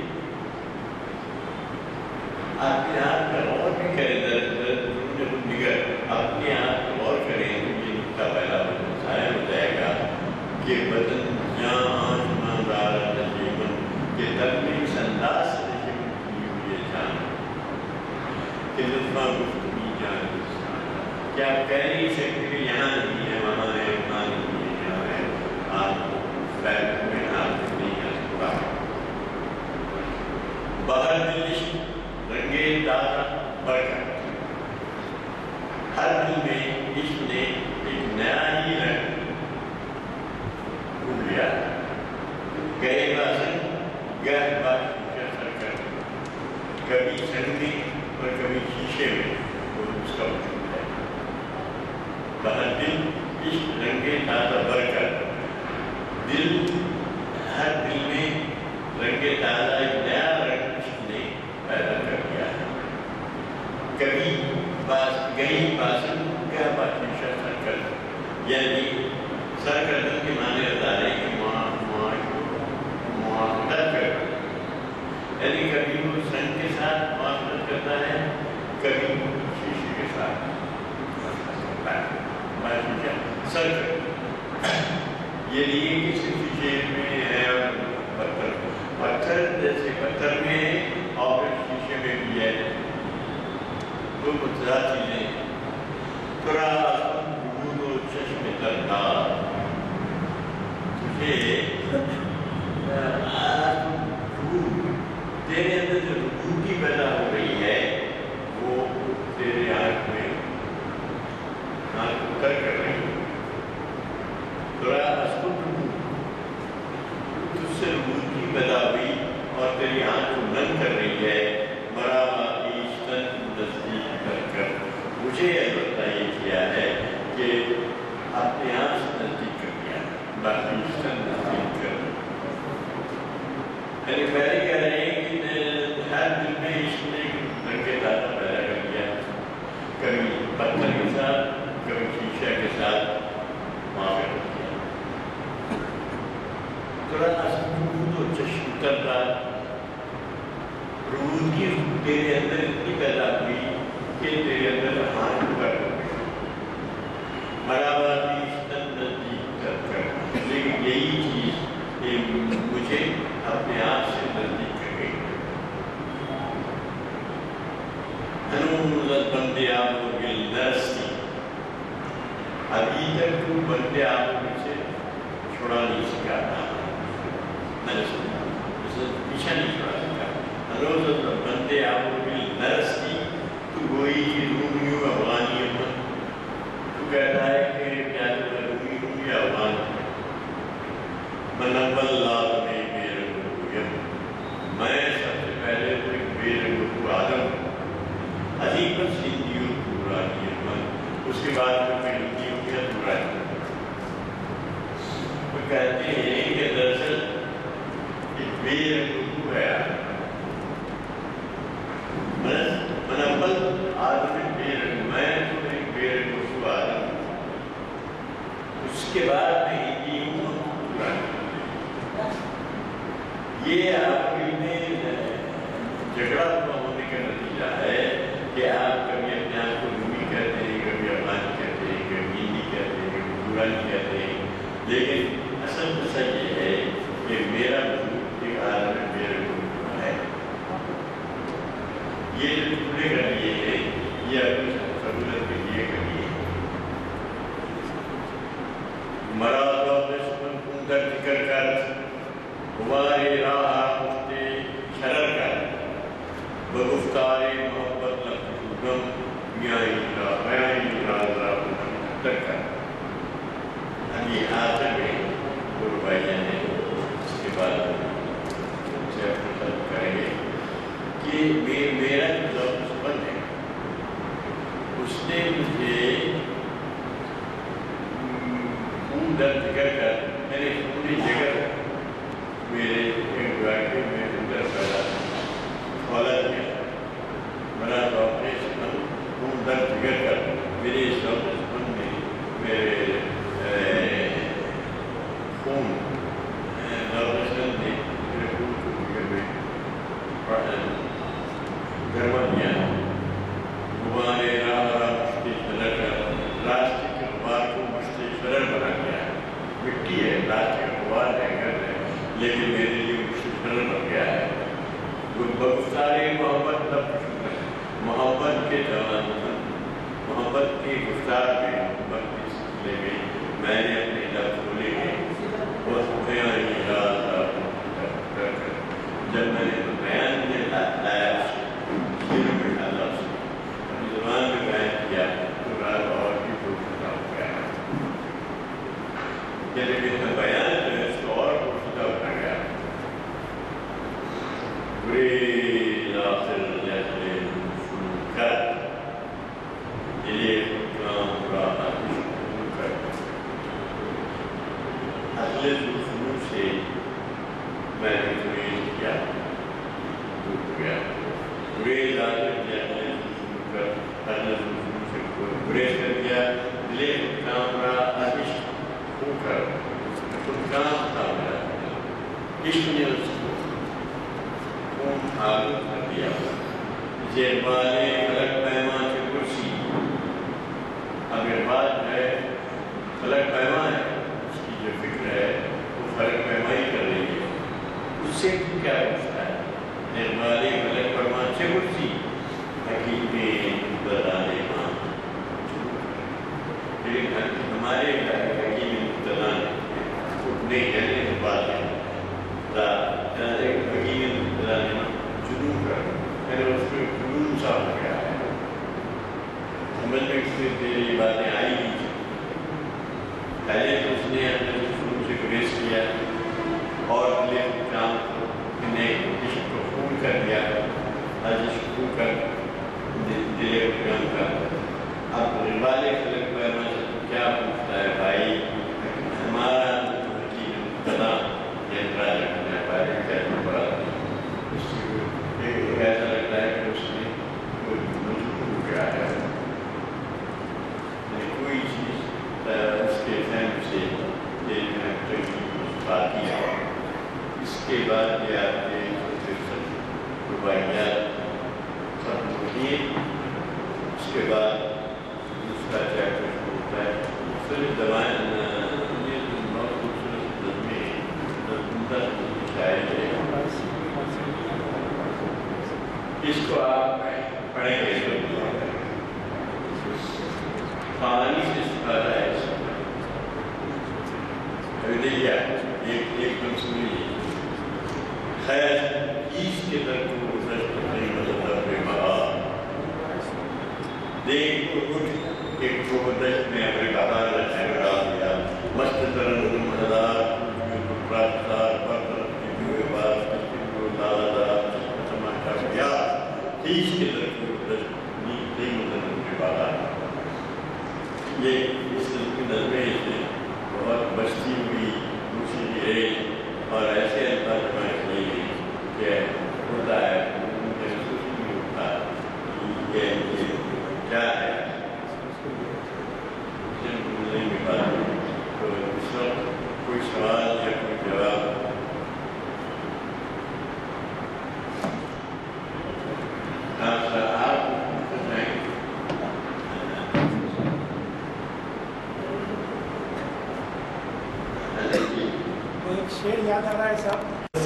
S1: آپ کے آپ کا غور بھی کریں درد نگر اپنے آپ کو غور کریں تو یہ نقطہ پہلا ظاہر ہو جائے گا کہ بدن جہاں آنچ ماندار نشیمن کہ تن میں اس انداز سے نشیمن کی ہوئی ہے جان کہ لطفہ گفتگی جان کیا آپ کہہ نہیں سکتے کہ یہاں نہیں ہے وہاں ہے وہاں نہیں ہے یہاں ہے آپ کو فیل میں آپ نہیں آ سکتا باہر دلش رنگے دادا بڑھ کر ہر دل میں عشق نے ایک نیا ہی رنگ ڈھونڈ لیا گہرے باسن گہر بات سر کر کبھی سنگ میں اور کبھی شیشے میں وہ اس کا وجود باہر دل عشق رنگے تازہ بھر کر دل ہر دل میں رنگے تازہ ایک نیا رنگ عشق نے پیدا کر دیا ہے کبھی باس گئی باسن کیا بادشاہ سر کر یعنی سر کردن کے معنی بتا رہے کہ معاملت کر یعنی کبھی وہ سنگ کے ساتھ معاملت کرتا ہے کبھی شیشے کے ساتھ سر یہ نہیں کہ صرف شیشے میں ہے اور پتھر پتھر جیسے پتھر میں اور شیشے میں بھی ہے دو متضاد چیزیں ترا وجود و چشم تردار تجھے تیرے اندر جو رکوٹی پیدا ہو رہی ہے وہ تیرے آنکھ میں آنکھ اتر کر رہی ہے ترا اسکت تجھ سے رکوٹی پیدا ہوئی اور تیری آنکھ کو نم کر رہی ہے مجھے البتہ یہ کیا ہے کہ اپنے آپ سے نزدیک کر دیا باقی نزدیک کر یعنی پہلے کہہ رہے ہیں کہ ہر دل میں عشق نے رنگے دادا پیدا کر دیا کبھی پتھر کے ساتھ کبھی شیشہ کے ساتھ معافی کر دیا تھوڑا تو چشم کرتا روح کی تیرے اندر اتنی پیدا ہوئی کہ تیرے اندر ہاتھ کر برابر نزدیک کر کر لیکن یہی چیز مجھے اپنے آپ سے نزدیک کر گئی ہنوز بندے آپ کو گل نرسی ابھی تک تو بندے آپ کو سے چھوڑا نہیں سکا تھا پیچھا نہیں چھوڑا سکا ہنوز بندے آپ کو گل نرسی تو گوئی رومیو افغانی امت تو کہتا ہے کہ کیا تو رومی رومی افغان منول لازمی بے رنگویت، میں سب سے پہلے تو ایک بے رنگو آدم عظیمت زندگی پورا من، اس کے بعد میں زندگی کیا پورا ہے۔ وہ کہتے ہیں کہ دراصل ایک بے رنگو ہے منول آدمی بے رنگو، میں تو ایک بے رنگو آدم، اس کے بعد میں یہ آپ میں جھگڑا ہوا ہونے کا نتیجہ ہے کہ آپ کبھی اپنے آپ کو رومی کہتے ہیں، کبھی افغانی کہتے ہیں، کبھی ہندی کہتے ہیں، کبھی پورانی کہتے ہیں، لیکن اصل مسئلہ یہ ہے کہ میرا وجود ایک عالم میرے وجود ہے۔ یہ جو ٹکڑے کا لیے ہے یہ اپنی سہولت کے لیے کریے۔ مراد و دشمن کن در ذکر کر، ہمارے راہ مفتے شرر کر، بگفتار محبت لفظم میائی را میائی راز را مختر کر۔ ابھی آخر میں قربائیاں نے اس کے بعد سے اپنے طلب کریں گے کہ میرا جو لفظ بند ہے اس نے مجھے خون درد کر کر میرے پوری جگہ میرے ایک واقعے میں اندر پیدا کھولا دیا، بنا تو آپریشن خون درد کر کر میرے اس لفظ میں میرے خون لفظ نے میرے خون کو میں گرما دیا۔ ہمارے راہ راہ مشتی شرر کر، راستے کے غبار کو مشتی شرر بنا گیا۔ مٹی ہے، راستے کا غبار ہے، گھر ہے، لیکن میرے لیے مشتی شرر بن گیا ہے۔ بگفتار محبت لفظ محبت کے جوان محبت کی گفتار میں، محبت کے سلسلے میں میں نے اپنے لفظ بولے ہیں اور بیان راز را کر کر جب میں نے بیان میں لایا شروع میں ڈالا اپنی زبان میں بیان کیا تو راز اور بھی پوچھتا ہو گیا، جب میں بیان جو ہے اس کو اور پوچھتا ہو گیا۔ برے آخر جیسے شروع کر یہ کام رہا شروع کر، اگلے شروع سے میں نے گریز کیا، ٹوٹ گیا۔ گریز آخر جیسے شروع کر اگلے شروع سے گریز کر دیا، دلے کام رہا عشق ہو کر خود کام تھا میرا، عشق نے اس کو حالت کر دیا۔ زیربالے فلک پیمان کے کرسی، اگر بات ہے فلک پیمان ہے اس کی جو فکر ہے وہ فلک پیمان ہی کر رہی ہے، اس سے کیا پوچھتا ہے؟ زیربالے فلک پیمان سے کرسی حقیقیں بدلانے ماں، لیکن ہمارے حقیقی بدلانے اٹھنے جلنے کی بات ہے حقیقی بدلانے ماں جنون کر، میں نے اس کو جنون سا ہو گیا ہے۔ سمجھ میں اس سے تیری باتیں آئی ہی پہلے تو اس نے اپنے شروع سے گریز کیا اور دلے کام نے عشق کو خون کر دیا، آج عشق خون کر دلے کام کر۔ اب غبالے فلک پیما سے کیا پوچھتا ہے بھائی؟ ہمارا بنا یہ راجہ کرنا ہے بھائی کہتے پڑا، ایسا لگتا ہے کہ اس نے مجبور ہو گیا ہے، کوئی چیز اس کے فہم سے بات کی ہے۔ اس کے بعد یہ آتے رباعیات ختم ہوتی ہیں، اس کے بعد دوسرا چیپٹر شروع ہوتا ہے، مختلف دوائیں بہت خوبصورت نظمیں نظمدہ شاعری ہے، اس کو آپ پڑھیں گے تو پانی سے استفادہ ہے۔ اس ابھی دیکھیے ایک ایک منصوری خیر کیس کے در کو گزشت نہیں مطلب بے بہار، دیکھ اٹھ ایک کو گزشت میں اپنے بہار رہا دیا، مست ترنم ہزار
S2: शेर याद आ रहा है साहब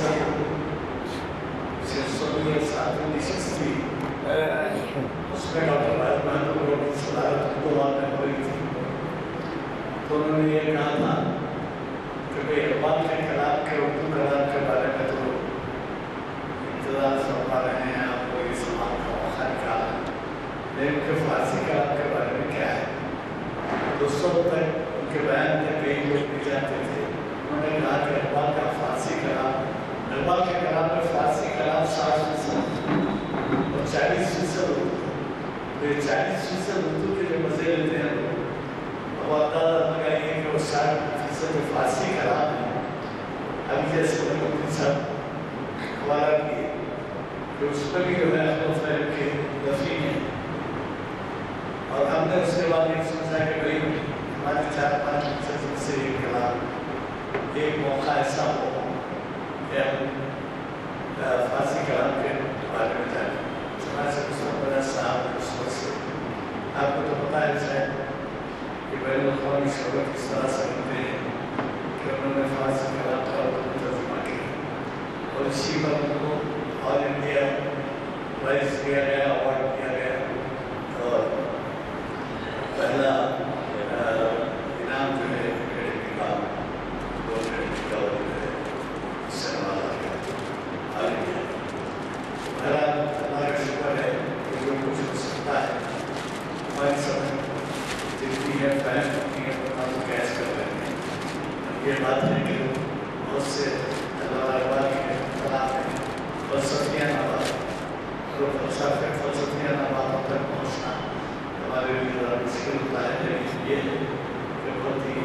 S2: उसमें डॉक्टर राजमान की सदारत को बात में हुई थी तो उन्होंने ये कहा था कि भाई इकबाल के कलाम के उर्दू कलाम के बारे में तो इंतजार फरमा रहे हैं आपको ये सवाल का मौका निकाला लेकिन उनके फारसी कलाम के बारे में क्या है दोस्तों तक उनके बयान में कई लोग भी जाते थे उन्होंने कहा कि इकबाल का फारसी कलाम इकबाल के कलाम में फारसी कलाम साठ फीसद और चालीस फीसद उर्दू तो ये चालीस फीसद उर्दू के जो मजे लेते हैं लोग अब अंदाजा लगाइए कि वो साठ फीसद फारसी कलाम है अभी जैसे नकवी साहब हवाला किए कि उस पर भी जो है के दफी है और हमने उसके बाद एक सोचा कि भाई हमारे चार पाँच फीसद से एक कलाम एक मौका ऐसा हो कि हम फारसी कलाम के बारे में जाने समाज से बड़ा साहब उस वक्त से आपको तो पता है शायद कि बैन अवी शोबत किस तरह से होते हैं कि उन्होंने फारसी कलाम का तर्जुमा किया और इसी पर उनको ऑल इंडिया प्राइज दिया गया अवार्ड दिया गया और पहला इनाम जो है अकेडमी का वो अकेडमी का इससे नवाजा गया ऑल इंडिया पहला अल्लाह का शुक्र है कि जो कुछ हो सकता है हमारी समझ जितनी है फैन अपनी अपना तो कैश कर रहे हैं ये बात है कि बहुत से अल्लाह के कलाम है फलसफियाँ नवाज और फलसफे फलसफियाँ नवाजों तक पहुँचना हमारे लिए ज़रा मुश्किल होता है लेकिन ये है कि बहुत ही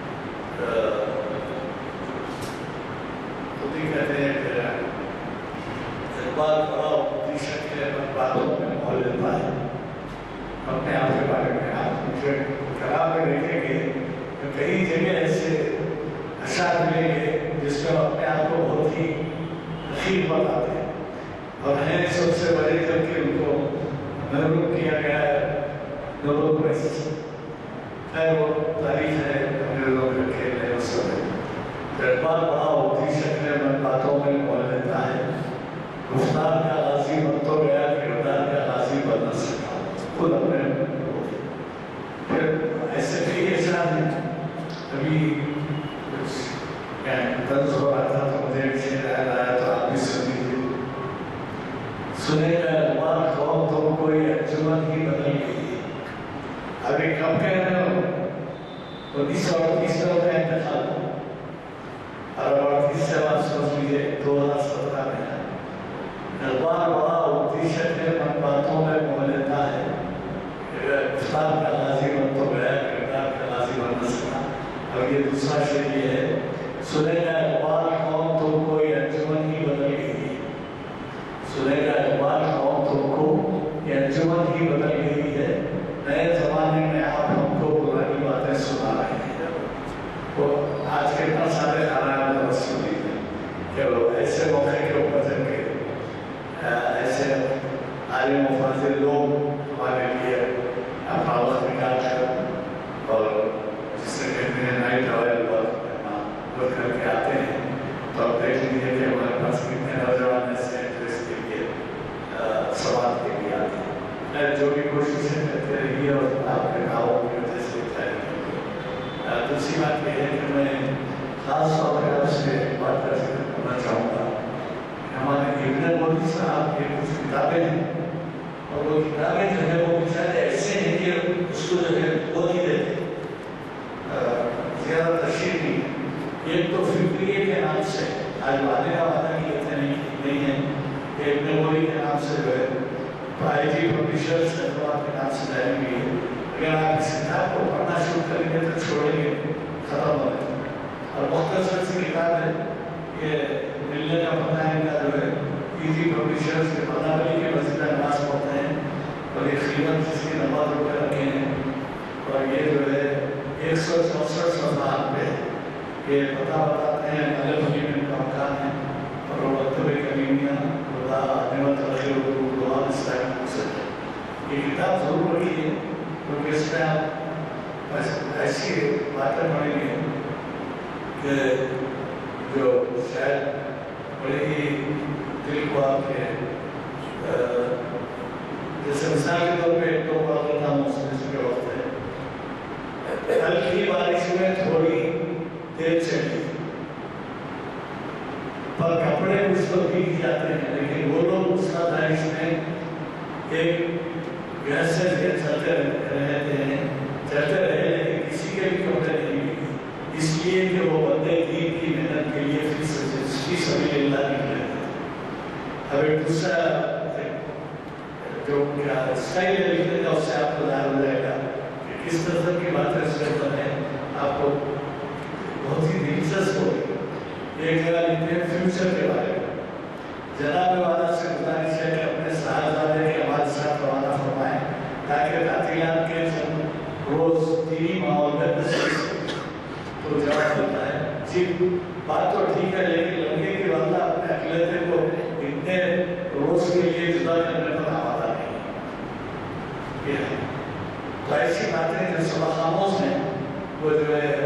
S2: खुद ही कहते हैं कि इकबाल बड़ा उपनिषद है बातों में मोल लेता है अपने आप के बारे में आप मुझे कलाम में देखेंगे तो कई जगह ऐसे अशार मिलेंगे जिसमें अपने आप को बहुत ही हसीन बताते हैं और हैं सबसे बड़े जबकि उनको महरूम किया गया है नोबेल प्राइज है वो तारीफ है अंग्रेजों के खेल है उस समय इकबाल बड़ा होती शक्ल में बातों में बोल लेता है गुफ्तार का गाजी बन तो गया किरदार का गाजी बन न सका खुद अपने फिर ऐसे कई ऐसा है अभी कुछ दर्ज हो रहा था तो मुझे एक शेर याद आया तो आप भी सुन लीजिए सुनेगा इकबाल कौन तुम कोई अंजुमन ही बदल गई अभी कब कह रहे हो उन्नीस सौ अड़तीस में होता है इंतखाब और अड़तीस से बाद सोच लीजिए दो हजार सत्रह में इकबाल बड़ा उपनिषद है मन बातों में मोह लेता है गुफ्तार का गाजी बन तो गया किरदार का गाजी बन न सका और ये दूसरा शेर ये है सुनेगा इकबाल कौन तुम कोई अंजुमन ही बदल गई सुनेगा इकबाल कौन तुमको ये अंजुमन ही बदल गई है नए जमाने में आप हमको पुरानी बातें सुना रहे हैं वो आज के इतना सारे खाना सुनी है कि वो ऐसे मौके के ऊपर जबकि ऐसे आलिम मुफाजिल लोग हमारे लिए अपना वक्त निकाल कर और जिससे कहते हैं नाइट रॉयल वर्क करके आते हैं तो आप देख लीजिए कि हमारे पास कितने नौजवान ऐसे हैं जो इसके लिए सवाल के लिए आते हैं मैं जो भी कोशिशें करते रहिए और आपके गाँवों की वजह से दूसरी बात यह है कि मैं खास तौर पर आपसे बात करना चाहूँगा हमारे इब्न मोदी साहब के कुछ किताबें हैं और वो किताबें जो है वो शायद ऐसे हैं कि उसको जो है वो नहीं देते ज़्यादा तशरीह नहीं एक तो फिक्रिए के नाम से आज वाले का वादा की कहते नहीं नहीं है एक मेमोरी के नाम से जो है आई जी पब्लिशर्स के नाम से जारी हुई है अगर आप इस किताब को पढ़ना शुरू करेंगे तो छोड़ेंगे खत्म हो जाएगा और मुख्तसर सी किताब है ये मिलने का पता है इनका जो है इजी पब्लिशर्स के पनावली के मस्जिद नमाज पढ़ते हैं और ये खीमत जिसकी नमाज रुपये रखे हैं और ये जो है एक सौ चौंसठ सफात पे ये पता बताते हैं अलग अलग इनका मकान है और वो वक्तव्य कमीनियाँ खुदा निमत रखे दुआन इस्लाम से ये किताब जरूर पढ़िए क्योंकि इसमें आप ऐसी बातें पढ़ेंगे कि جو شاید بڑے ہی دل کو آپ کے جیسے مثال کے طور پہ ایک دو باتوں کا موسم کے وقت ہے، ہلکی بارش میں تھوڑی دیر چلی پر کپڑے اس کو بھیگ جاتے ہیں، لیکن وہ لوگ اس کا بارش میں ایک گیس سے چلتے رہتے ہیں چلتے رہے لیکن کسی کے بھی کپڑے نہیں بھیگے، اس لیے کہ وہ بندے دین کی محنت کے لیے فی سبیل اللہ نکلے۔ اب ایک دوسرا جو اسٹائل ہے لکھنے کا اس سے آپ کو ظاہر ہو جائے گا کہ کس طرح کی باتیں اس کے اوپر ہیں، آپ کو بہت ہی دلچسپ ہوگی۔ ایک جگہ لکھتے ہیں فیوچر کے بارے میں، جناب والا سے گزارش ہے کہ اپنے صاحبزادے کے ہمارے ساتھ روانہ فرمائیں تاکہ تعطیلات کے چند روز دینی ماحول میں نصیب تو جواب دیتا ہے جی بات تو ٹھیک ہے لیکن لڑکے کی والدہ اپنے اقلیتے کو اتنے روز کے لیے جدا کرنے پر آمادہ نہیں ہے۔ تو ایسی باتیں جو سبق آموز ہیں وہ جو ہے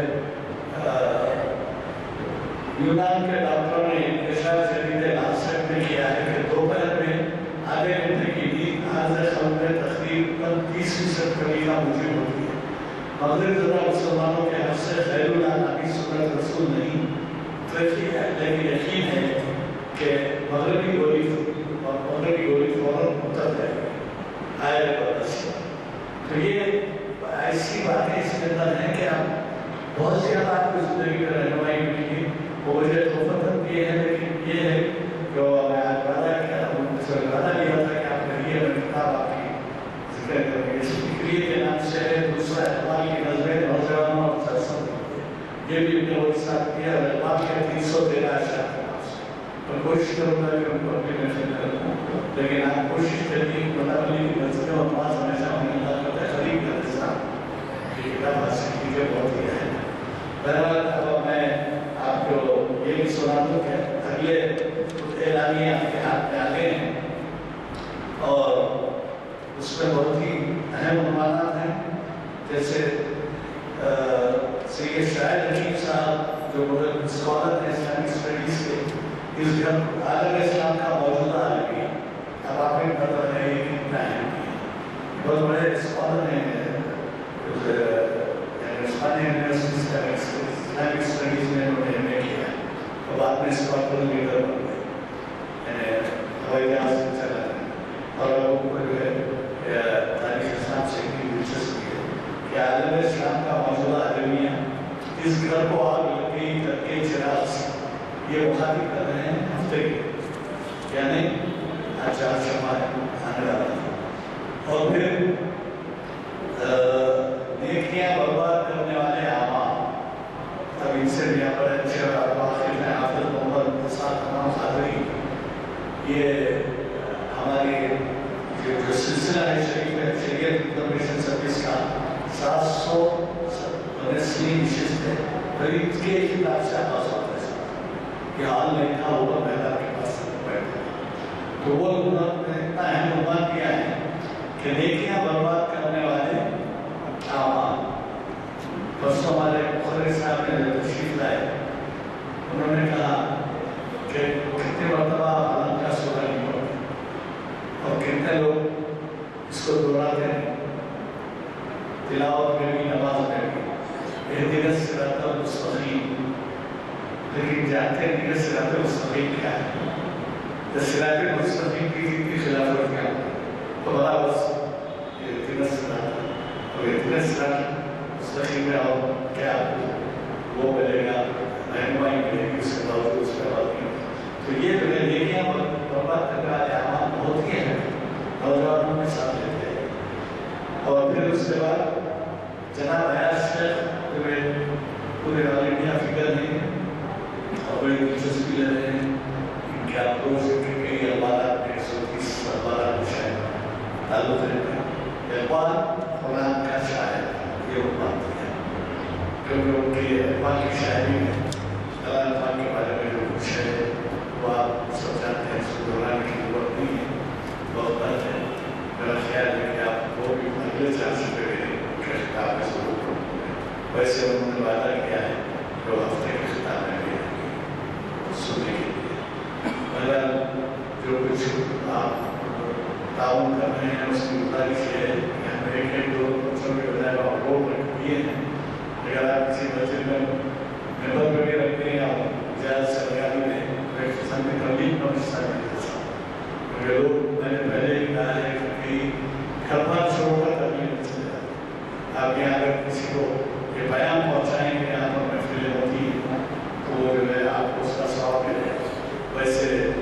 S2: یونان کے ڈاکٹروں نے اشارہ جدید ناصر میں کیا ہے کہ دوپہر میں آدھے گھنٹے کی نیند عارض قلب میں تقریباً تیس فیصد کمی کا موجب ہوتی ہے۔ مغرب زدہ مسلمانوں کے حق سے خیر اللہ نبی سنت رسول نہیں لیکن یقین ہے کہ مغربی گولی مغربی گولی فوراً اتر جائے گی آئے برداشت۔ تو یہ ایسی باتیں اس کے اندر ہیں کہ آپ بہت زیادہ آپ کو زندگی میں رہنمائی ملی وہ وجہ تو فتح یہ ہے لیکن یہ ہے جو میں آج وعدہ کیا وعدہ لیا تھا کہ آپ نے یہ کتاب آپ کی ذکر کریں گے۔ فکریے کے نام سے دوسرا اقبال کی نظریں نوجوانوں اور سرسد یہ بھی اپنے وہ ساتھ کیا اور اقبال کے تین سو تیرہ اشعار کے نام سے اور کوشش کروں گا کہ ان کو اپنی محفل کروں، لیکن آپ کوشش کریں کہ مطالعے کی نظریں اور نماز ہمیشہ ہمیں اللہ کا تحریک کا نظام یہ کتاب حاصل کی ہے بہت ہی ہے۔ بہرحال اب میں آپ کو یہ بھی سنا دوں کہ اگلے اعلامیہ آپ کے ہاتھ میں آگے ہیں اور اس میں بہت ہی اہم عنوانات ہیں، جیسے سید شاہد حکیم صاحب جو مدر اسکالر ہیں اسلامک اسٹڈیز کے اس گھر عالم اسلام کا موجودہ عالمیہ اب آپ کو پتہ ہے یہ کتنا اہم ہے، بہت بڑے اسکالر ہیں عثمانی یونیورسٹی کا اسلامک اسٹڈیز میں انہوں نے ایم اے کیا اور بعد میں اسکالر لیڈر بن گئے، ہوائی جہاز سے چلا اور لوگوں کو جو ہے تاریخ اسلام سے اتنی دلچسپی ہے کہ عالم اسلام کا موجودہ عالمیہ اس گھر کو آگ لگی کر کے چراغ سے یہ مخاطب کر رہے ہیں ہفتے کے یعنی آج چار شمع آنے والا ہے۔ اور پھر نیکیاں برباد کرنے والے اعمال، اب ان سے بھی یہاں پر اچھے اور آخر میں حافظ محمد صاحب تمام حاضری یہ ہماری جو سلسلہ ہے شریف شریعت انفارمیشن سروس کا سات سو نسلی نشست ہے قریب کے کتاب سے آغاز ہوتا ہے، یہ حال نہیں تھا ہوگا میدان کے پاس بیٹھا تو وہ انہوں نے اتنا اہم عنوان دیا ہے کہ نیکیاں برباد کرنے والے اعمال۔ پرسوں ہمارے مخرج صاحب نے جو تشریف لائے انہوں نے کہا کہ کتنے مرتبہ علم کا سورہ نہیں پڑھتے اور کتنے لوگ اس کو دہراتے ہیں تلاوت میں بھی نماز میں بھی اہدنا الصراط المستقیم، لیکن جانتے ہیں کہ صراط المستقیم کیا ہے؟ تو صراط المستقیم کی کتنی خلاف ورزیاں تو بڑا بس اہدنا الصراط اور اہدنا الصراط المستقیم میں آؤ کیا وہ ملے گا رہنمائی ملے گی اس کے باوجود اس کے بعد نہیں۔ تو یہ جو ہے نیکیاں برباد کرنے والے اعمال بہت ہی ہیں نوجوانوں میں ساتھ لیتے ہیں۔ اور پھر اس کے بعد جناب حیات شیخ جو پورے آل انڈیا فگر ہیں اور بڑی دلچسپی لے رہے ہیں، ان کے اپروچ کے کئی اخبارات میں ایک سو تیس اخبارات میں شاید تعلق رہتا ہے۔ اقبال قرآن کا شاعر یہ وہ بات ہے کیونکہ ان کی اقبال کی شاعری میں کلام خان کے بارے میں جو کچھ ہے وہ آپ سب جانتے ہیں، اس کو دہرانے کی ضرورت نہیں ہے، بہت بات ہے۔ میرا خیال ہے کہ آپ کو بھی اگلے چار سے پہلے خطاب میں ضرور پڑھیں، ویسے انہوں نے وعدہ کیا ہے کہ وہ ہفتے کے خطاب میں بھی आप ताउन कर रहे हैं उसकी गुजारिश है कि हम एक एक दो बच्चों के बजाय आप लोग रखिए हैं अगर आप किसी बच्चे में मेंबर में भी रखते हैं आप ज़्यादा सरकारी में रजिस्ट्रेशन में कभी न हिस्सा नहीं ले सकते अगर लोग मैंने पहले ही कहा है कि घर पर छोड़कर कभी नहीं चले आप यहाँ अगर किसी को ये बयान पहुँचाएंगे यहाँ पर महफिलें होती हैं तो जो है आपको उसका स्वाब मिलेगा वैसे